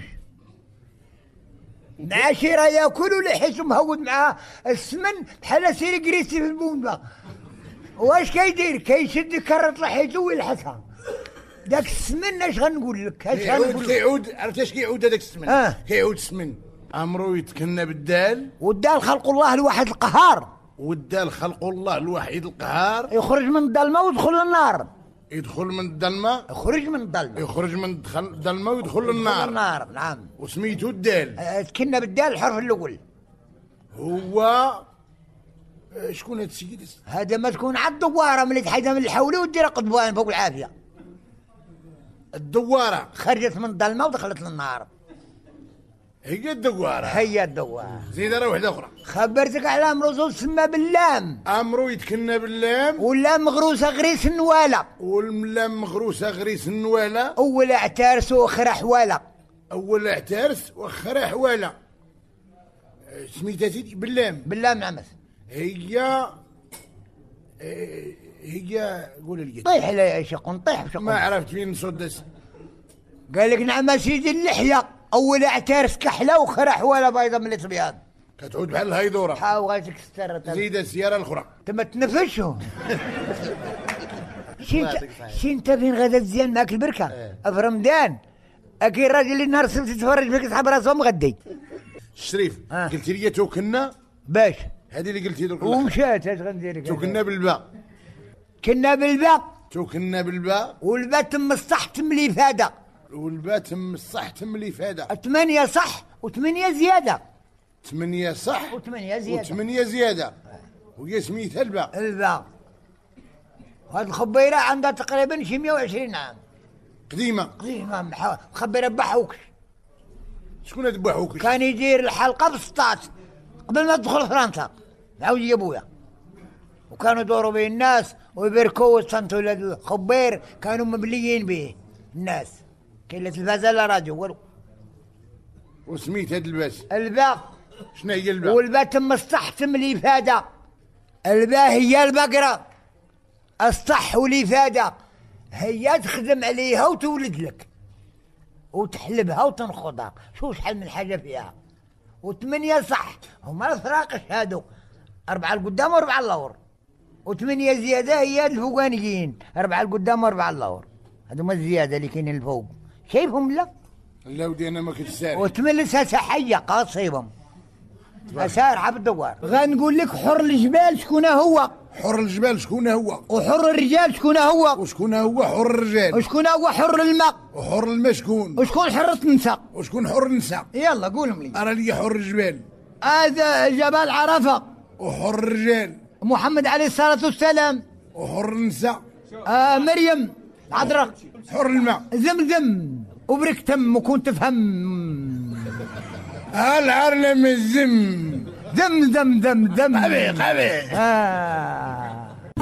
العشيرة ياكلوا لحيتو مهود معاه السمن بحال سيري كريسي في البومبا. واش كيدير؟ كيشد كرة لحيتو ويلحسها. داك السمن اش غنقول لك؟ اش غنقول لك؟ كيعود عرفت اش كيعود هذاك السمن؟ آه. كيعود السمن امرو يتكنى بالدال، والدال خلق الله الواحد القهار، والدال خلق الله الوحيد القهار. يخرج من الظلمه ويدخل للنار. يدخل من الظلمه يخرج من الظلمه يخرج من الظلمه ويدخل للنار. النار نعم. وسميتو الدال. أه تكنا بالدال الحرف الاول. هو شكون هذا السيد؟ هذا ما تكون عاد الدواره ملي تحيدها من الحولي وديرها قضبان فوق العافيه. الدواره خرجت من الظلمه ودخلت للنار. هي الدواره. هي الدواره. زيد راه وحده اخرى. خبرتك على امرو تسمى باللام. امرو يتكنى باللام. واللام مغروسه غريس النواله. واللام مغروسه غريس النواله. اول اعتارس واخر حواله. اول اعتارس واخر حواله. سميتها سيدي باللام. باللام نعم. هي هي قول لي. طيح لا شقون طيح شقون. ما عرفت فين نصدس. قال لك نعم سيدي اللحيه اول اعتارس كحله واخر حواله بيضه من الابيض. كتعود بحال الهيدوره. حاول غاتك ستر. زيد السياره الاخرى. تما تنفشوا. شي انت شي انت فين غادا مزيان معاك البركه؟ في رمضان اكيد الراجل اللي نهار السبت يتفرج فيك يسحب راسه مغدي. الشريف آه. قلت لي توكلنا باش هذه اللي قلتي درك ومشات اش غندير لك؟ توكلنا بالباء. كنا بالباء. توكلنا بالباء. والباء تم الصح تم الافاده. والباء تم الصح تم الافاده. ثمانية صح وثمانية زياده. ثمانية صح وثمانية زياده. وثمانية زياده. وهي سميتها الباء. الباء. هاد الخبيره عندها تقريبا شي مئة وعشرين عام. قديمه. قديمه مخبره بحوكش. شكون هاد بحوكش؟ كان يدير الحلقه في السطات قبل ما تدخل فرنسا. عاود يا بويا. وكانوا يدوروا به الناس ويبركوا ويتصنتوا الخبير كانوا مبليين به الناس. كاين لا تلفازه لا راديو والو. وسميت هاد الباس الباء. شنو هي الباء؟ والباء تم الصح تم الافاده. الباء هي البقره. الصح والافاده هي تخدم عليها وتولد لك وتحلبها وتنخضها. شو شحال من حاجه فيها. وثمانيه صح هما الفراقش هادو اربعه القدام واربعه اللور. وثمانيه زياده هي الفوقانيين اربعه القدام واربعه اللور. هادو ما الزياده اللي كاينين الفوق شايفهم لا؟ لا ودي انا ما كنتش ساري. وتملسها سحيه قاصيبهم سارحه بالدوار. غنقول لك حر الجبال شكون هو؟ حر الجبال شكون هو؟ وحر الرجال شكون هو؟ وشكون هو حر الرجال؟ وشكون هو حر الماء؟ وحر الماء شكون؟ وشكون حر النساء؟ وشكون حر النساء؟ يلا قولهم لي. ارى لي حر الجبال. هذا جبل عرفه. وحر الرجال محمد عليه الصلاه والسلام. وحر النساء. آه مريم عذراء. حر الماء. زمزم وبرك تم وكون تفهم. العرلم الزم. زم زم زم زم. قبي قبي. آه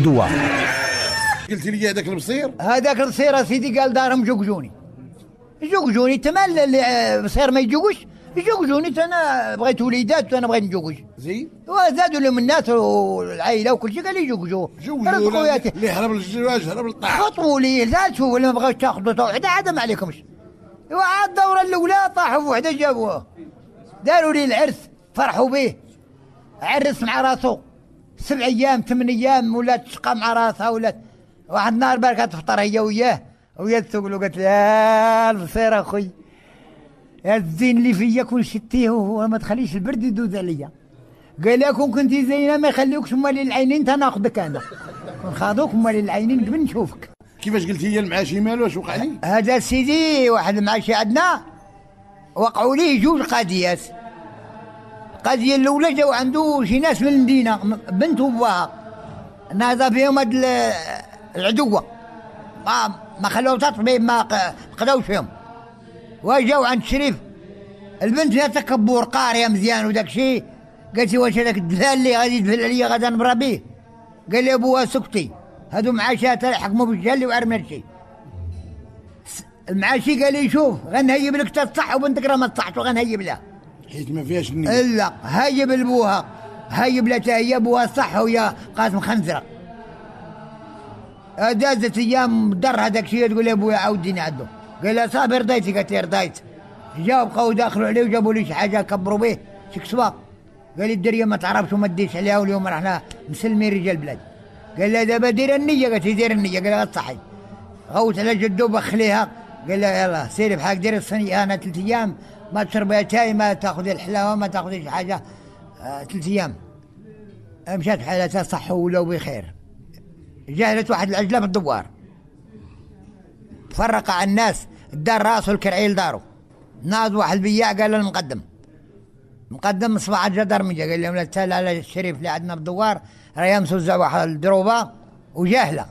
الدوار. قلت لي هذاك البصير هذاك البصير سيدي قال دارهم جوجوني جوجوني تمال اللي بصير ما يجوجش يجوجوني انا بغيت وليدات وانا بغيت نجوج زين وزادوا لهم الناس والعائله وكل شيء قال لي جوجوا جوجوا اللي هرب للزواج هرب للطاعه خطبوا لي لا شوفوا اللي ما بغاوش تاخذوا توحده عاد ما عليكمش وعاد الدوره الاولى طاحوا وحده جابوها داروا لي العرس فرحوا به عرس مع راسو سبع ايام ثمان ايام ولا تشقى مع راسها ولا واحد النهار بركه تفطر هي وياه ويا تسوق قالت يا البصير اخوي يا الزين اللي فيا كون شتيه وما تخليش البرد يدوز عليا قال لكم كنتي زينه ما يخليوكش مالي العينين تناخذك انا ونخاضوك مالي العينين قبل نشوفك. كيفاش قلتي هي المعاشي مالو واش وقع لي؟ هذا سيدي واحد المعاشي عندنا وقعوا ليه جوج قضيات. القضيه الاولى جاو عنده شي ناس من المدينه بنت وباها ناضى فيهم هاد العدوه ما ما خلوها تطبيب ما قداوش فيهم وجاو عند شريف البنت فيها تكبر قاريه مزيان وداك الشيء قالت لي واش هذاك الدفال اللي غادي يدفل عليا غادي نبرا به قال لي ابوها سكتي هادو معاشات يحكموا بالجهل وعرفنا الشيء. المعاشي قال لي شوف غنهيب لك تصح وبنتك راه ما تصحش وغنهيب لها حيت ما فيهاش النية لا هيب لبوها هيب لها حتى هي ابوها صح وهي قاسم خنزره دازت ايام در هذاك الشيء تقول لي ابويا عاوديني عندو قال لها صافي رضيتي قالت لي رضيت جاو بقاو داخلوا عليه وجابوا لي شي حاجه كبروا به شي كسوه قال لي الدريه ما تعرفش وما ديش عليها واليوم رحنا مسلمين رجال البلاد قال لها دابا دير النيه قالت لي دير النيه قال لها تصحي غوت على جدو بخليها قال لها يلاه سيري بحال ديري الصينيه انا ثلاث ايام ما تشربي تاي ما تاخذي الحلاوه ما تاخذي شي حاجه آه ثلاث ايام مشات حالتها صح ولو بخير جهلت واحد العجله في الدوار فرق على الناس دار راسه الكرعيل دارو ناض واحد البياع قال له المقدم مقدم صباح الجدرميه قال لهم لا تسال على الشريف اللي عندنا بالدوار راه يمسوزع واحد الدروبه وجاهله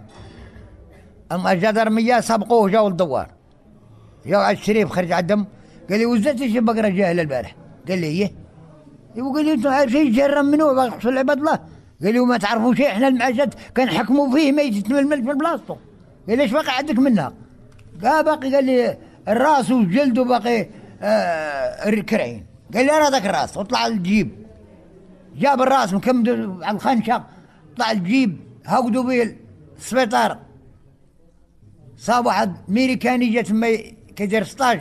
اما الجدرميه سبقوه جاوا الدوار جاوا على الشريف خرج عندهم قال لي وزعتي شي بقره جاهله البارح قال لي ايه وقال لي انتم عارفين جرم منو باغي تحصل عباد الله قال لي وما تعرفوا شيء احنا المعاشات كنحكموا فيه ما يتململ في بلاصتو قال لي اش باقي عندك منها قال باقي قال لي الراس والجلد وباقي آه الكرعين قال لي انا هذاك الراس وطلع الجيب جاب الراس مكمل على الخنشه طلع الجيب هاودوا به السبيطار صاب واحد ميريكاني جا تما كيدير سطاج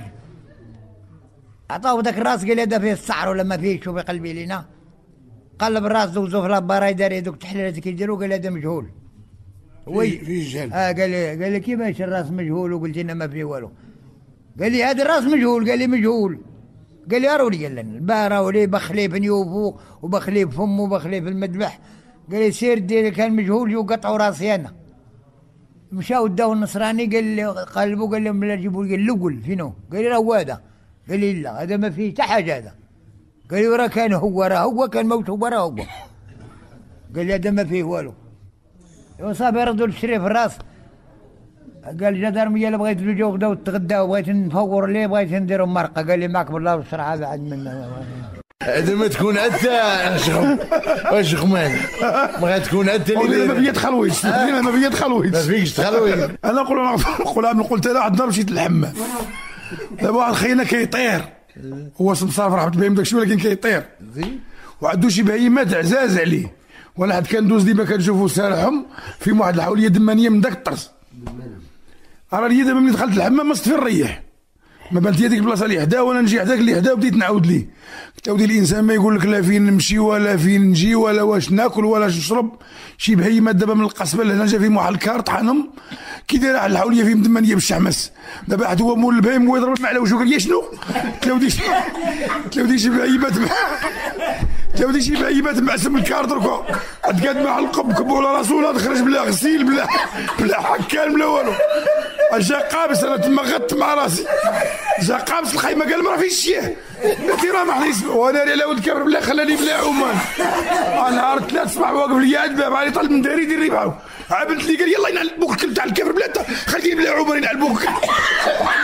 عطاو ذاك الراس قال لي هذا فيه السعر ولا ما فيه شوف قلبي لينا قلب الراس دوزو في لاباراي دار هذوك التحليلات كيديروا قال هذا مجهول وي فيه جهل اه قال لي قال لي كيفاش الراس مجهول وقلت لنا ما فيه والو قال لي هذا الراس مجهول قال لي مجهول قال لي اروني قال لنا البارة ولي بخلي في نيوفو وبخلي في فمو وبخلي في المذبح قال لي سير دير كان مجهول وقطعوا راسي انا مشاو داو النصراني قال لي قلبوا قال لهم لا جيبوا لي اللقل فينو قال لي راه هذا قال لي لا هذا ما فيه حتى حاجه هذا قال لي وراه كان هو راه هو كان موت هو راه هو قال لي هذا ما فيه والو وصافي ردوا للشريف الراس قال الجدرميه اللي بغيت نجيو غدا وتغداو بغيت نفور ليه بغيت نديروا مرقه قال لي معك بالله والشرع هذا عند منا هذا ما تكون حتى شغم واش خمان بغات تكون حتى اللي ما فيا تخلويش ما فيا تخلويش ما فيكش تخلويش انا نقول نقول عام قلت له عندنا مشيت للحمام دابا واحد خينا كيطير هو مسافر رحت بهم داكشي ولكن كيطير وعندو شي بهيمات عزاز عليه وانا حد كندوز ديما كنشوفو سارحهم في واحد الحوليه دمانيه من داك الطرس راه ليا دابا ملي دخلت الحمام ما صدفي نريح ما بانت لي هذيك البلاصه اللي حدا وانا نجي حداك اللي حدا وبديت نعاود ليه قلت له الانسان ما يقول لك لا فين نمشي ولا فين نجي ولا واش ناكل ولا نشرب شي بهيمات دابا من القصبه لهنا جا فيهم واحد الكار طحنهم كي داير على الحوليه فيهم دمانيه بالشحمس دابا واحد هو مول البهيم هو يضرب على وجهه قال لي شنو قلت له ديك قلت له ديك شي بهيمات قلت له ديك شي بهيمات معسم الكار دركو تقاد مع القب كبوا على راسو ولا خرج بلا غسيل بلا بلا حكان بلا والو جا قابس انا تما غط مع راسي جا قابس الخيمه قال ما فيش شي قلت راه ما حنيش وانا على ولد كبر بلا خلاني بلا عمان نهار ثلاث صباح واقف لي عند الباب علي طالب من داري يدير ريبعو عبلت لي قال يلا ينعل بوك الكلب تاع الكبر بلا خليني بلا عمان ينعل بوك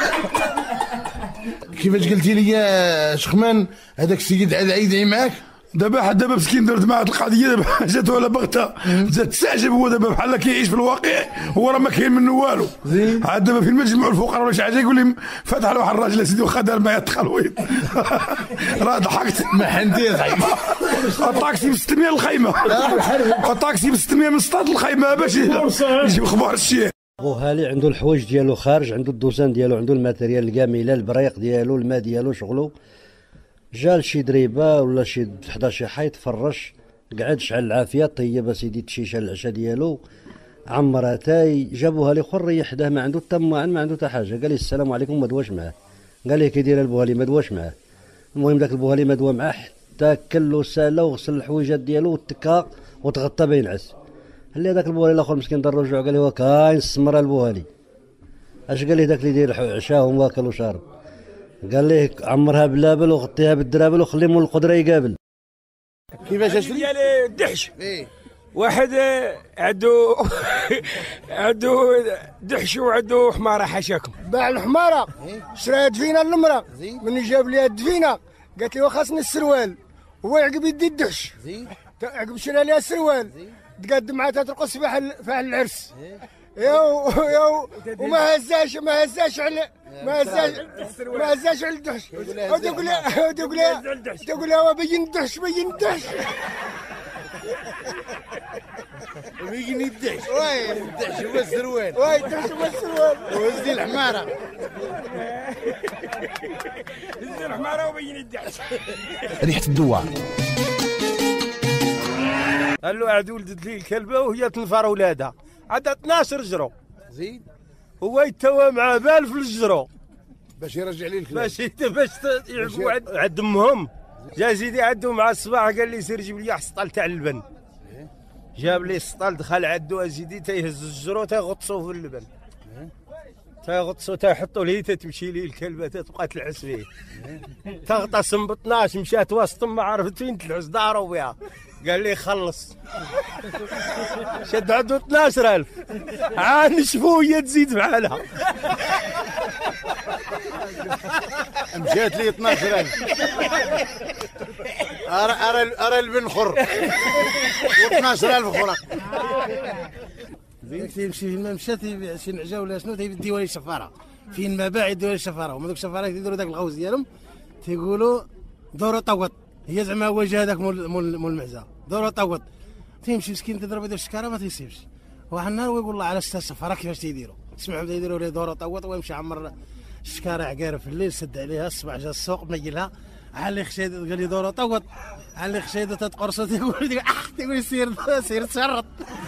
كيفاش قلتي لي يا شخمان هذاك السيد عاد عيدعي معاك دابا حد دابا مسكين درت معاه القضيه دابا جاتو على بغته جات تستعجب هو دابا بحال كيعيش في الواقع هو راه ما كاين منه والو عاد دابا فين ما تجمعوا الفقراء ولا شي حاجه يقول لهم فتح له واحد الراجل اسيدي واخا دار معايا التخلويط راه ضحكت ما حندي الطاكسي ب ستمية الخيمه الطاكسي ب ستمية من سطات الخيمه باش يجيب اخبار الشيء. بو هالي عنده الحوايج ديالو خارج عنده الدوسان ديالو عنده الماتيريال الكامله البريق ديالو الماء ديالو شغلو جا لشي دريبه ولا شي حدا شي حيط فرش قعد شعل العافيه طيب اسيدي الشيشه العشاء ديالو عمر اتاي جابوها لي خر ريح حداه ما عنده حتى ما عنده حتى حاجه قال لي السلام عليكم ما دواش معاه قال لي كي داير البوهالي ما دواش معاه المهم داك البوهالي ما دوا معاه حتى كلو ساله وغسل الحويجات ديالو وتكا وتغطى بينعس اللي هذاك البوهالي الاخر مسكين دار رجوع قال لي هو كاين السمره البوهالي اش قال لي داك اللي يدير عشاهم واكل وشارب قال ليه عمرها باللابل وغطيها بالدرابل وخلي مول القدره يقابل. كيفاش اشري ديال الدحش ايه واحد عنده عنده دحش وعنده حماره حاشاكم باع الحماره شراها دفينه المراه من جاب ليها الدفينه قالت لي خاصني السروال هو يعقب يدي الدحش عقب شرا ليها السروال تقدم معها ترقص في فحل العرس يو يو وما هزاش ما هزاش على ما هزاش ما هزاش على الدحش وتقول لها تقول لها تقول لها بين الدحش بين الدحش بين الدحش وين الدحش هو السروال وين الدحش هو السروال وزي الحماره زي الحماره وبين الدحش ريحه الدوار. قال له عاد ولدت لي الكلبه وهي تنفر ولادها عاد اثناش جرو زين هو يتوى مع بال في الجرو باش يرجع لي الكلاب باش باش يعقبوا عند امهم جا سيدي عندو مع الصباح قال لي سير جيب لي واحد السطال تاع اللبن جاب لي السطال دخل عندو سيدي تيهز الجرو تيغطسوه في اللبن تيغطسو تيحطوا ليه تتمشي ليه الكلبه تبقى تلعس فيه تغطس ب اثناش مشات وسطهم ما عرفت فين تلعس داروا بها قال لي خلص شد عنده اثناش ألف عاد نشفوه هي تزيد بحالها مشات لي اثناش ألف ارى ارى ارى البن خر و12000 اخرى زين تيمشي ما مشات يبيع شي نعجه ولا شنو تيديوها للشفاره فين ما باع يديوها للشفاره وما دوك الشفاره يديروا داك الغوز ديالهم تيقولوا دورو طوط هي زعما وجه هذاك مول مول مول المعزه دورو طوط تيمشي مسكين تضرب يدير الشكاره ما تيصيبش واحد النهار ويقول الله على ستة الشفاره كيفاش تيديروا تسمعوا بدا يديروا ليه دورو طوط ويمشي عمر الشكاره عقاره في الليل سد عليها الصباح جا السوق ميلها على خشيد قال لي دورو طوط على خشيد تتقرص تقول اح تقول سير سير تشرط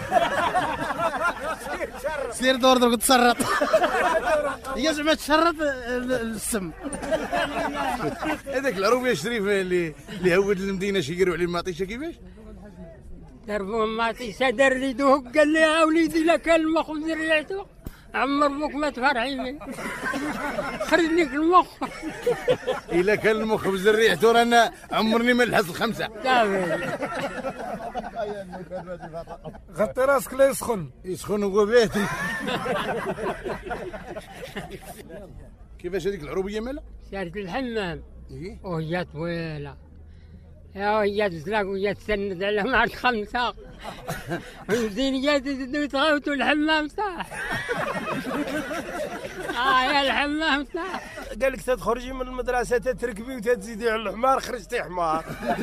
سير دور دور تسرط هي زعما تشرط السم هذاك العروبيه الشريف اللي اللي هود المدينه شي يقروا عليه المطيشه كيفاش دربوا المطيشه دار لي دوق قال لي يا وليدي لا كان المخ وزريعته عمر بوك ما تفرحي مني خرج لك المخ الا كان المخ بزريعته رانا عمرني ما نلحس الخمسه غطي راسك لا يسخن يسخن هو بيتي كيفاش هذيك العروبيه مالها سالت الحمام وهي طويله يا وهي تزلق وهي تسند على مع الخمسه وزين جات تغوتوا الحمام صح اه يا الحمام صح قال لك تخرجي من المدرسه تتركبي وتزيدي على الحمار خرجتي حمار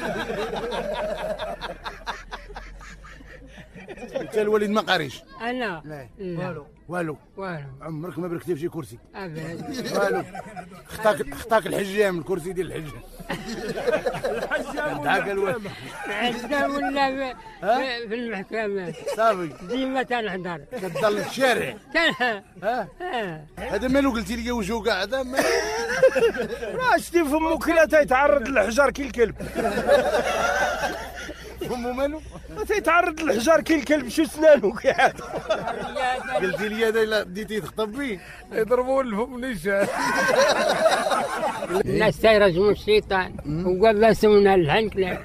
انت الوليد ما قاريش انا لا والو والو والو عمرك ما بركتي في شي كرسي ابدا والو خطاك خطاك الحجام الكرسي ديال الحجام الحجام دعاك الولد الحجام ولا في المحكمه صافي ديما تنحضر كتضل في الشارع ها هذا مالو قلتي لي وجهو قاعد شتي فمو كلا تيتعرض للحجار كي الكلب فمو مالو تيتعرض للحجار كي الكلب شو سنانو قاعد قلتي لي هذا الا بديتي تخطب بيه يضربوا الفم نيشان الناس تيرجموا الشيطان وقبسونا الحنكله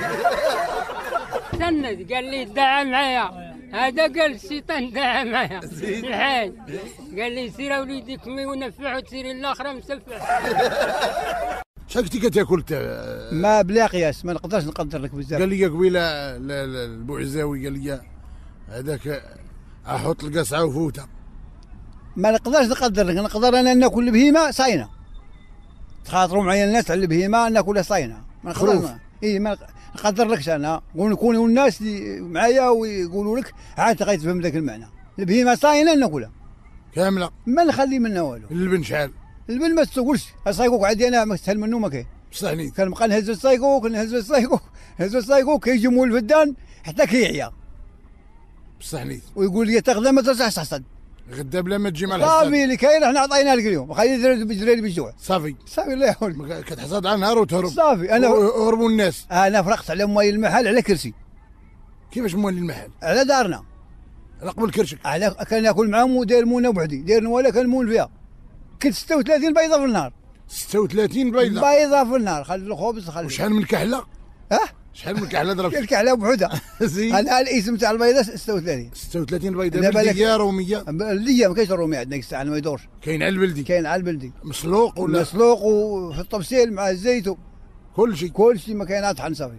سند قال لي دعا معايا هذا قال الشيطان دعا معايا الحاج قال لي سير وليدي كمي ونفع وتسيري الاخرى مسفع شحال كنتي كتاكل انت؟ ما بلا قياس، ما نقدرش نقدر لك بزاف. قال لي قبيله البوعزاوي قال لي هذاك احط القصعه وفوته. ما نقدرش نقدر لك، نقدر انا ناكل البهيمه صاينه. تخاطروا معايا الناس على البهيمه ناكلها صاينه. ما نقدرش. اي ما نقدر لكش انا، ونكونوا الناس اللي معايا ويقولوا لك عاد غيتفهم ذاك المعنى. البهيمه صاينه ناكلها كامله، ما نخلي منها والو. اللبن شحال؟ اللبن ما تسولش، الصايكوك عندي انا ما تسهل منه ما كاين. بصح نيت كنبقى نهز الصايكوك نهز الصايكوك نهز الصايكوك كيجي مول الفدان حتى كيعيا. بصح نيت ويقول لي تغدا ما ترجعش تحصد. غدا بلا ما تجي مع الحصاد. صافي اللي كاين احنا عطيناه لك اليوم، خلي الدراري بالجوع. صافي صافي الله يحول. كتحصد على النهار وتهرب. صافي انا هربوا الناس. انا فرقت على موالي المحل على كرسي. كيفاش موالي المحل؟ على دارنا. على قبل كرشك. على كان ناكل معاهم وداير مونه بوحدي، داير ولا كان مول فيها. كنت ستة وثلاثين بيضه في النهار. ستة وثلاثين بيضه؟ بيضه في النهار، خلي الخبز خلي. وشحال من كحله؟ اه شحال من كحله ضربت؟ الكحله بوحدها. انا الاسم تاع البيضه ستة وثلاثين. ستة وثلاثين بيضه بلديه روميه؟ بلديه ما كاينش روميه عندنا الساعه ما يدورش. كاين على البلدي؟ كاين على البلدي. مسلوق ولا؟ مسلوق وفي الطبسيل مع الزيت كل شيء. كل شيء ما كاين طحن صافي.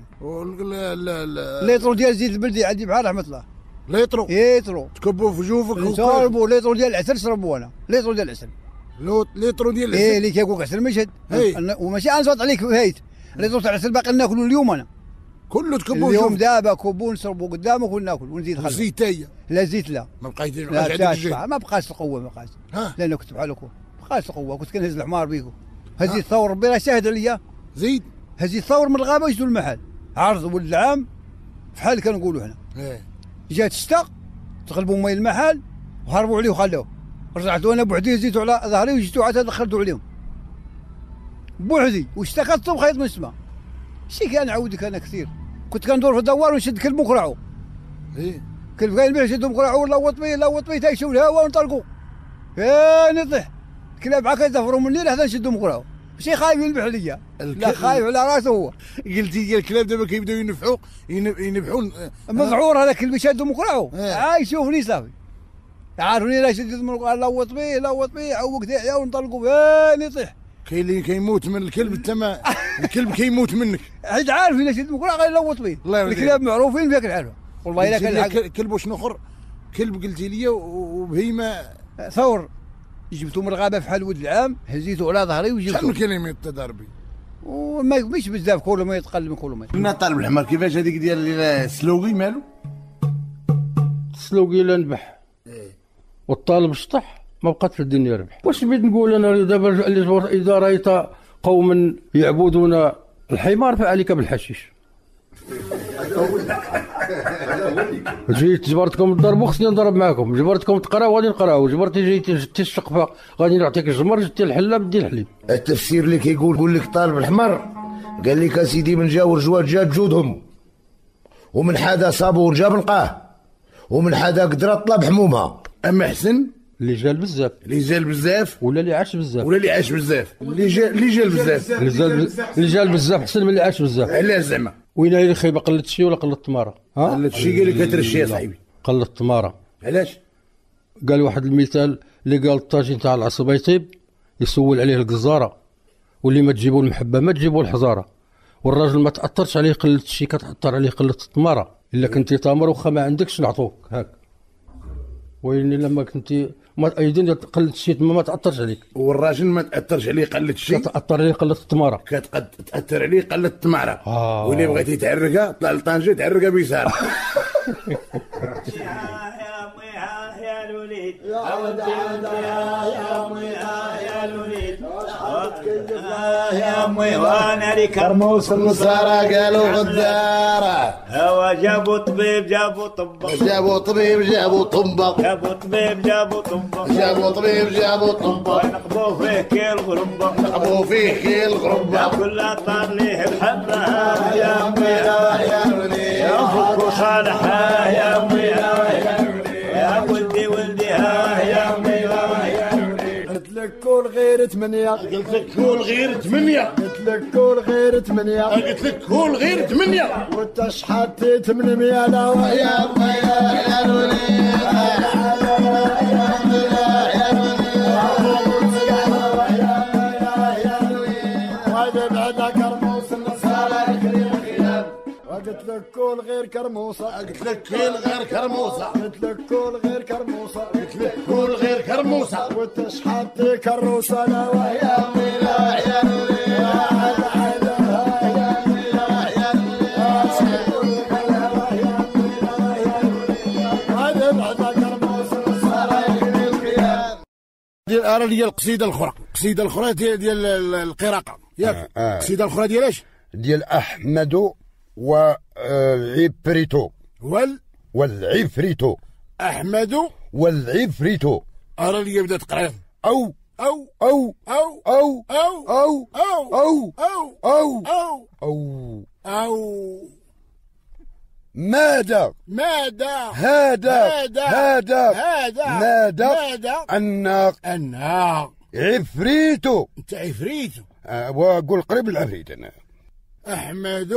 لا ليطرو ديال الزيت البلدي عندي بحال رحمه الله. ليطرو؟ ليطرو تكبوا في جوفك نشربوا ليطرو ديال العسل نشربوا انا، ليطرو ديال العسل. ليطرو ديال العسل؟ ايه اللي كياكل عسل ما يشد. وماشي غنصوت عليك في هايت، ليطرو تاع العسل باقي ناكلو اليوم انا. كله تكبوا اليوم دابا كبوا نشربوا قدامك وناكل ونزيد خلص. زيت تايا؟ لا زيت لا. ما بقاش لا ما بقاش القوه ما بقاش. لانه كنت بحالكم ما بقاش القوه، كنت كنهز الحمار بيكم. هزيت الثور ربي راه شاهد عليا. زيد هزيت الثور من الغابه وجدوا المحل. عرض ولد العام بحال كنقولوا حنا. ايه جات الشتا تغلبوا مي المحل وهربوا عليه وخلوه. رجعت وانا بوحدي هزيتو على ظهري وجيتو عاد دخلتو عليهم بوحدي واشتكت بخيط من السماء. شي كنعاودك انا كثير، كنت كندور في الدوار ونشد كلب ونقرعو. ايه كلب كاين بيه نشدو نقرعو ونلوط بيه نلوط بيه تيشوف الهواء ونطلقو. فين يطيح الكلاب عا كيزفروا مني لحتى نشدو نقرعو. ماشي خايف ينبح عليا، لا خايف على راسه هو. قلتي ديال الكلاب دابا كيبداو ينفحوا ينبحوا مذعور هذا الكلب شادو مقرعو. عا يشوفني صافي عارفني راه شديت من لوط بيه لوط بيه عوقت يحيى ونطلقو فين يطيح. كاين اللي كيموت من الكلب انت ما الكلب كيموت منك. حيت عارف الا شد مقرع غيلوط بيه. الكلاب معروفين فيك العارفه والله الا كان كلب وشنو اخر؟ كلب قلتي لي وبهيمه ثور جبتو من الغابه في حال ولد العام هزيتو على ظهري وجبتو. شحال من كيلومتر تضربي؟ وما مش بزاف كل ما يتقل من كل ما قلنا طالب الحمار كيفاش هذيك ديال السلوغي مالو؟ السلوغي لا نبح والطالب شطح ما بقات في الدنيا ربح. واش بغيت نقول انا دابا اذا رايت قوما يعبدون الحمار فعليك بالحشيش. جيت جبرتكم تضربوا خصني نضرب معاكم، جبرتكم تقراو غادي نقراو، جبرتي جيتي جبتي الشقفه غادي نعطيك الجمر، جبتي الحله بدي الحليب. التفسير اللي كيقول يقول لك طالب الحمار قال لك اسيدي من جا ورجوات جات جودهم، ومن حدا صابور جاب نقاه، ومن حدا قدره طلب حمومها. اما حسن اللي جال بزاف، اللي جال بزاف ولا اللي عاش بزاف، ولا اللي عاش بزاف، اللي جا اللي جال بزاف، اللي جال اللي جال بزاف حسن من اللي عاش بزاف. علاش زعما؟ وين هي الخيبه؟ قلت شي ولا قلت التماره؟ ها قلت شي قال لك ترشي يا صاحبي. قلت التماره. علاش؟ قال واحد المثال اللي قال الطاجين تاع العصب يطيب يسول عليه القزاره، واللي ما تجيبوا المحبه ما تجيبوا الحزاره، والراجل ما تاثرش عليه قله الشي كتاثر عليه قله التماره. الا كنتي تامر واخا ما عندكش نعطوك هاك. وين لما كنتي ما ايدين قلت الشيء ما, ما تاثرش عليك، والراجل ما تاثرش عليه قله الشيء كتاثر عليه قله التماره، كتاثر عليه قله التماره. آه. واللي بغيتي تعرقها طلع لطنجه تعرقها بيسار. يا الوليد عود عود يا امي يا الوليد يا امي وانا لك كرموس النصارى قالوا غداره، هو جابوا طبيب جابوا طباخ، جابوا طبيب جابوا طباخ، جابوا طبيب جابوا طباخ، جابوا طبيب جابوا طباخ، نقبوا فيه كي الغربه، نقبوا فيه كي الغربه، كلها طار ليه بحبها يا امي يا الوليد يا فوق صالحها يا امي يا ولدي ولدي ها يا امي يا ولدي. قلت لك كل غير ثمانية، قلت لك كل غير ثمانية، قلت لك كل غير ثمانية، قلت لك كل غير ثمانية، وانت شحال ثمانمية لا يا امي يا الوليد هذا بعد كرموس النصارى الكريم خيام قلت لك كل غير كرموسه قلت لك كل غير كرموسه قلت لك كل غير كرموسه قلت لك كل غير كرموسه وتشحط كروسه لا وهي ويلا عيال ديال ارى ديال القصيده الاخرى القصيده الاخرى ديال ديال القراقه ياك القصيده الاخرى ديال اش ديال احمد والعفريتو وال والعفريتو احمد والعفريتو ارى اللي يبدا تقرا او او او او او او او او او او او او او ماذا ماذا هذا هذا هذا هذا ماذا ماذا أن أن عفريتو أنت عفريتو أه وأقول قريب العفريت أنا أحمد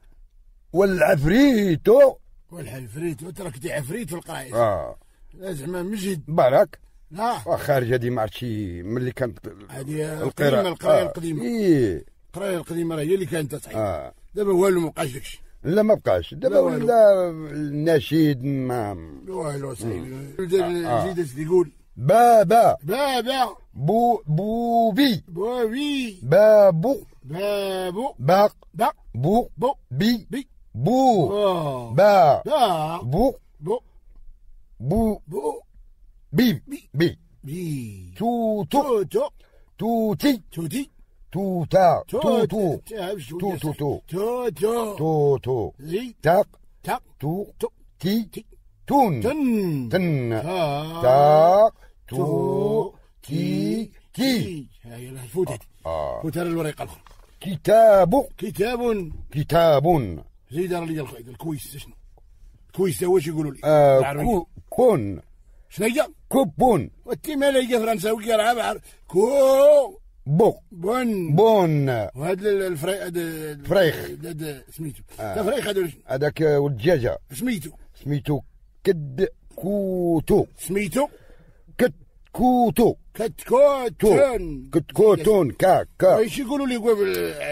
والعفريتو والعفريت وتركتي عفريت في القراية اه زعما مجد بارك لا خارج هذه ما عرفتش ملي كانت هذه القرايه القرايه القديمه ايه القرايه القديمه راه هي اللي كانت تصحيح اه دابا والو ما بقاش داكشي لا ما بقاش دابا ولا النشيد ما والو صحيح زيد يقول بابا بابا بو بوبي بوبي بابو بابو باق باق بو بو بي بي بو با با با بو بو بو بو بي بي بي تو تو تو توتي توتي توتا تو تو تو تو تو تو تو تو تو تو زي تاق تاق تو تو تي تون تن تن تاق تاق تو تي تي هاي الفوتة اه فوتة الورقة الأخرى كتاب كتاب كتاب زيد راه لي الكويس شنو الكويس واش يقولوا لي آه كو كون شنو هي كوبون والتمالية فرنساوية راه كو بو بون بون وهذا الفريخ فريخ هذا سميتو تا فريخ هذا هذاك والدجاجة سميتو سميتو كد كوتو سميتو كد كوتو كتكوتون كتكوتون كا كا ايش يقولوا لي هو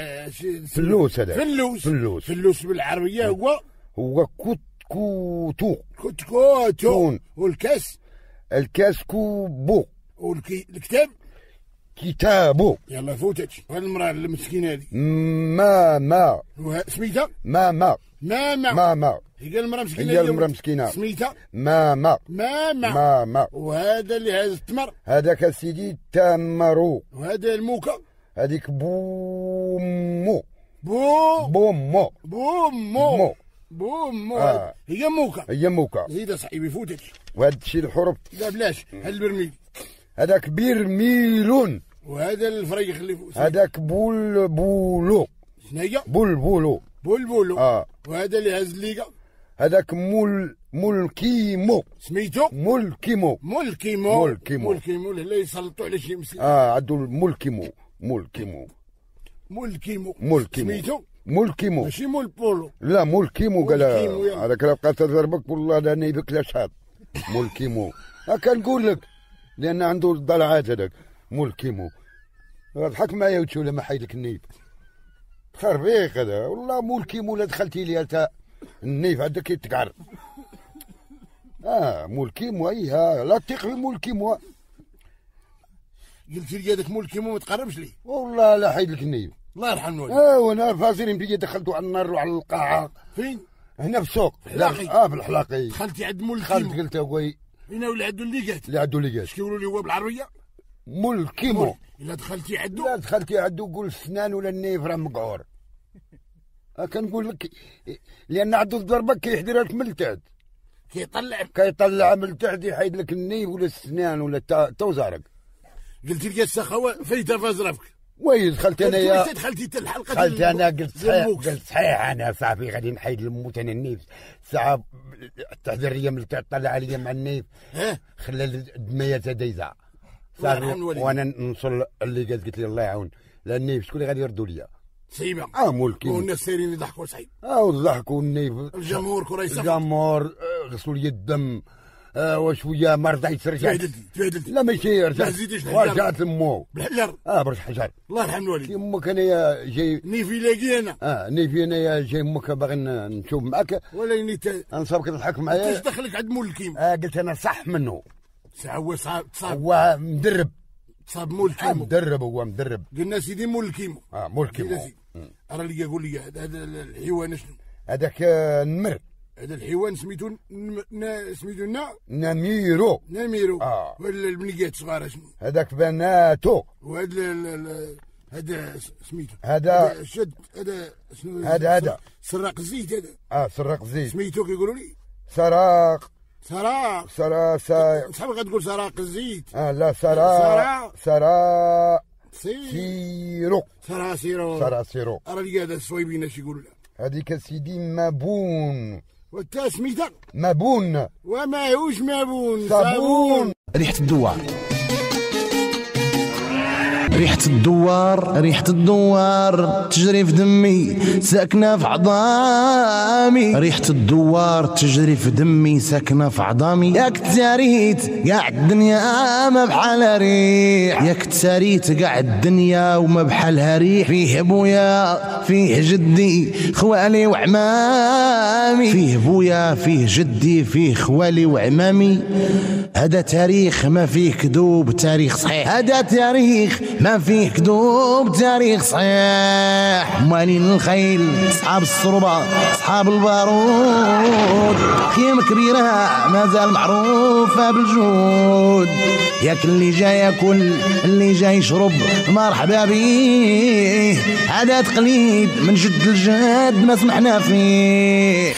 فلوس هذا فلوس فلوس فلوس بالعربية هو هو كتكوتو كتكوتون والكاس الكاس كوبو والكتاب كتابو يلا فوتك هذه المرأة المسكينة هذه ما ما سميتها ما ما ما ما ما ما هي المرأة مسكينة هي المرأة مسكينة سميتها ما ما ما ما ما ما وهذا اللي هذا التمر هذاك سيدي تمرو وهذا الموكا هذيك بومو بو بومو بومو بومو آه. هي موكا هي موكا زيد صاحبي فوتك وهذا الشيء الحروف لا بلاش هذا البرميل هذاك برميلون وهذا الفريخ اللي فوق هذاك بول بولو شنو هي بول بولو بول بولو اه وهذا اللي هز الليقه هذاك مول مولكيمو سميتو مولكيمو مولكيمو مولكيمو مولكيمو اللي يسلطوا على شي مسكين اه عندو مولكيمو مولكيمو مولكيمو مولكيمو سميتو مولكيمو ماشي مول بولو لا مولكيمو قال مولكيمو هذاك لا بقات تضربك والله لا نيبك لا شحال مولكيمو هكا نقول لك لان عنده الضلعات هذاك مولكيمو ضحك معايا وتشوف لما حيدك النيب خير بيك هذا والله مولكيمو لا دخلتي لي انت النيف عندك يتقعر اه مولكيمو ايها لا تثق في مولكيمو قلت لي هذاك مولكيمو ما تقربش لي والله لا حيد لك النيف الله يرحم والديك اه وانا فاصلين بيا دخلتوا على النار وعلى القاعه فين؟ هنا في السوق في الحلاقي اه في الحلاقي دخلتي عند مولكيمو دخلت قلت وي هنا ولا عندو الليقات اللي عندو الليقات اش كيقولوا لي هو بالعربيه؟ مولكيمو الا دخلتي عندو لا دخلتي عندو قول السنان ولا النيف راه مقعور كنقول لك لان عندو الضربه كيحضر لك من التحت كيطلع كيطلع من التحت يحيد لك النيف ولا السنان ولا توزارك قلت لك السخاوه فايته فازرفك وي دخلت انا يا دخلتي الحلقه دخلت انا قلت صحيح قلت صحيح انا صافي غادي نحيد الموت انا النيف ساعه تحضر لي من التحت طلع عليا مع النيف خلى الدميات دايزه صافي وانا نوصل اللي قالت قلت لي الله يعاون لا النيف شكون اللي غادي يردوا لي صعيبه اه مولكيمو والناس سايرين يضحكوا صعيب اه وضحكوا النيف الجمهور كره يصفق الجمهور غسلوا لي الدم آه وشويه مرضيت رجعت تبهدلتي تبهدلتي لا ماشي رجعت ما زيديش ورجعت لمو بالحجر اه برج حجر الله يرحم الوالد امك انايا جاي نيفي لاقي انا اه نيفي انايا جاي امك باغي نشوف معاك ولا نيت نصابك تضحك معايا ايش دخلك عند مول الكيمو اه قلت انا صح منه ساعه هو صاب تصاب هو مدرب تصاب مول الكيمو مدرب هو مدرب قلنا سيدي مول الكيمو اه مول الكيمو ارى اللي يقول لي هذا الحيوان شنو هذاك النمر هذا الحيوان سميتو سميتو نا نميرو نميرو اه ولا البنيات صغار شنو هذاك بناتو وهذا هذا سميتو هذا شد هذا شنو هذا هذا سراق الزيت هذا اه سراق الزيت سميتو كيقولوا لي سراق سراق سرا سا صحابك غتقول سراق الزيت اه لا سراق سراق سيرو سراسيرو سراسيرو ارى لي هذا الصويبين اش يقولوا له هذيك سيدي مابون وانت سميتها مابون وما هوش مابون صابون ريحة الدوار ريحة الدوار ريحة الدوار تجري في دمي ساكنة في عظامي ريحة الدوار تجري في دمي ساكنة في عظامي ياك تساريت قاع الدنيا ما بحالها ريح ياك تساريت قاع الدنيا وما بحالها ريح فيه بويا فيه جدي خوالي وعمامي فيه بويا فيه جدي فيه خوالي وعمامي هذا تاريخ ما فيه كذوب تاريخ صحيح هذا تاريخ ما فيه كذوب تاريخ صحيح مالين الخيل اصحاب الصربة اصحاب البارود خيم كبيرة مازال معروفة بالجود ياك اللي جاي ياكل اللي جاي يشرب مرحبا بيه هذا تقليد من جد الجد ما سمحنا فيه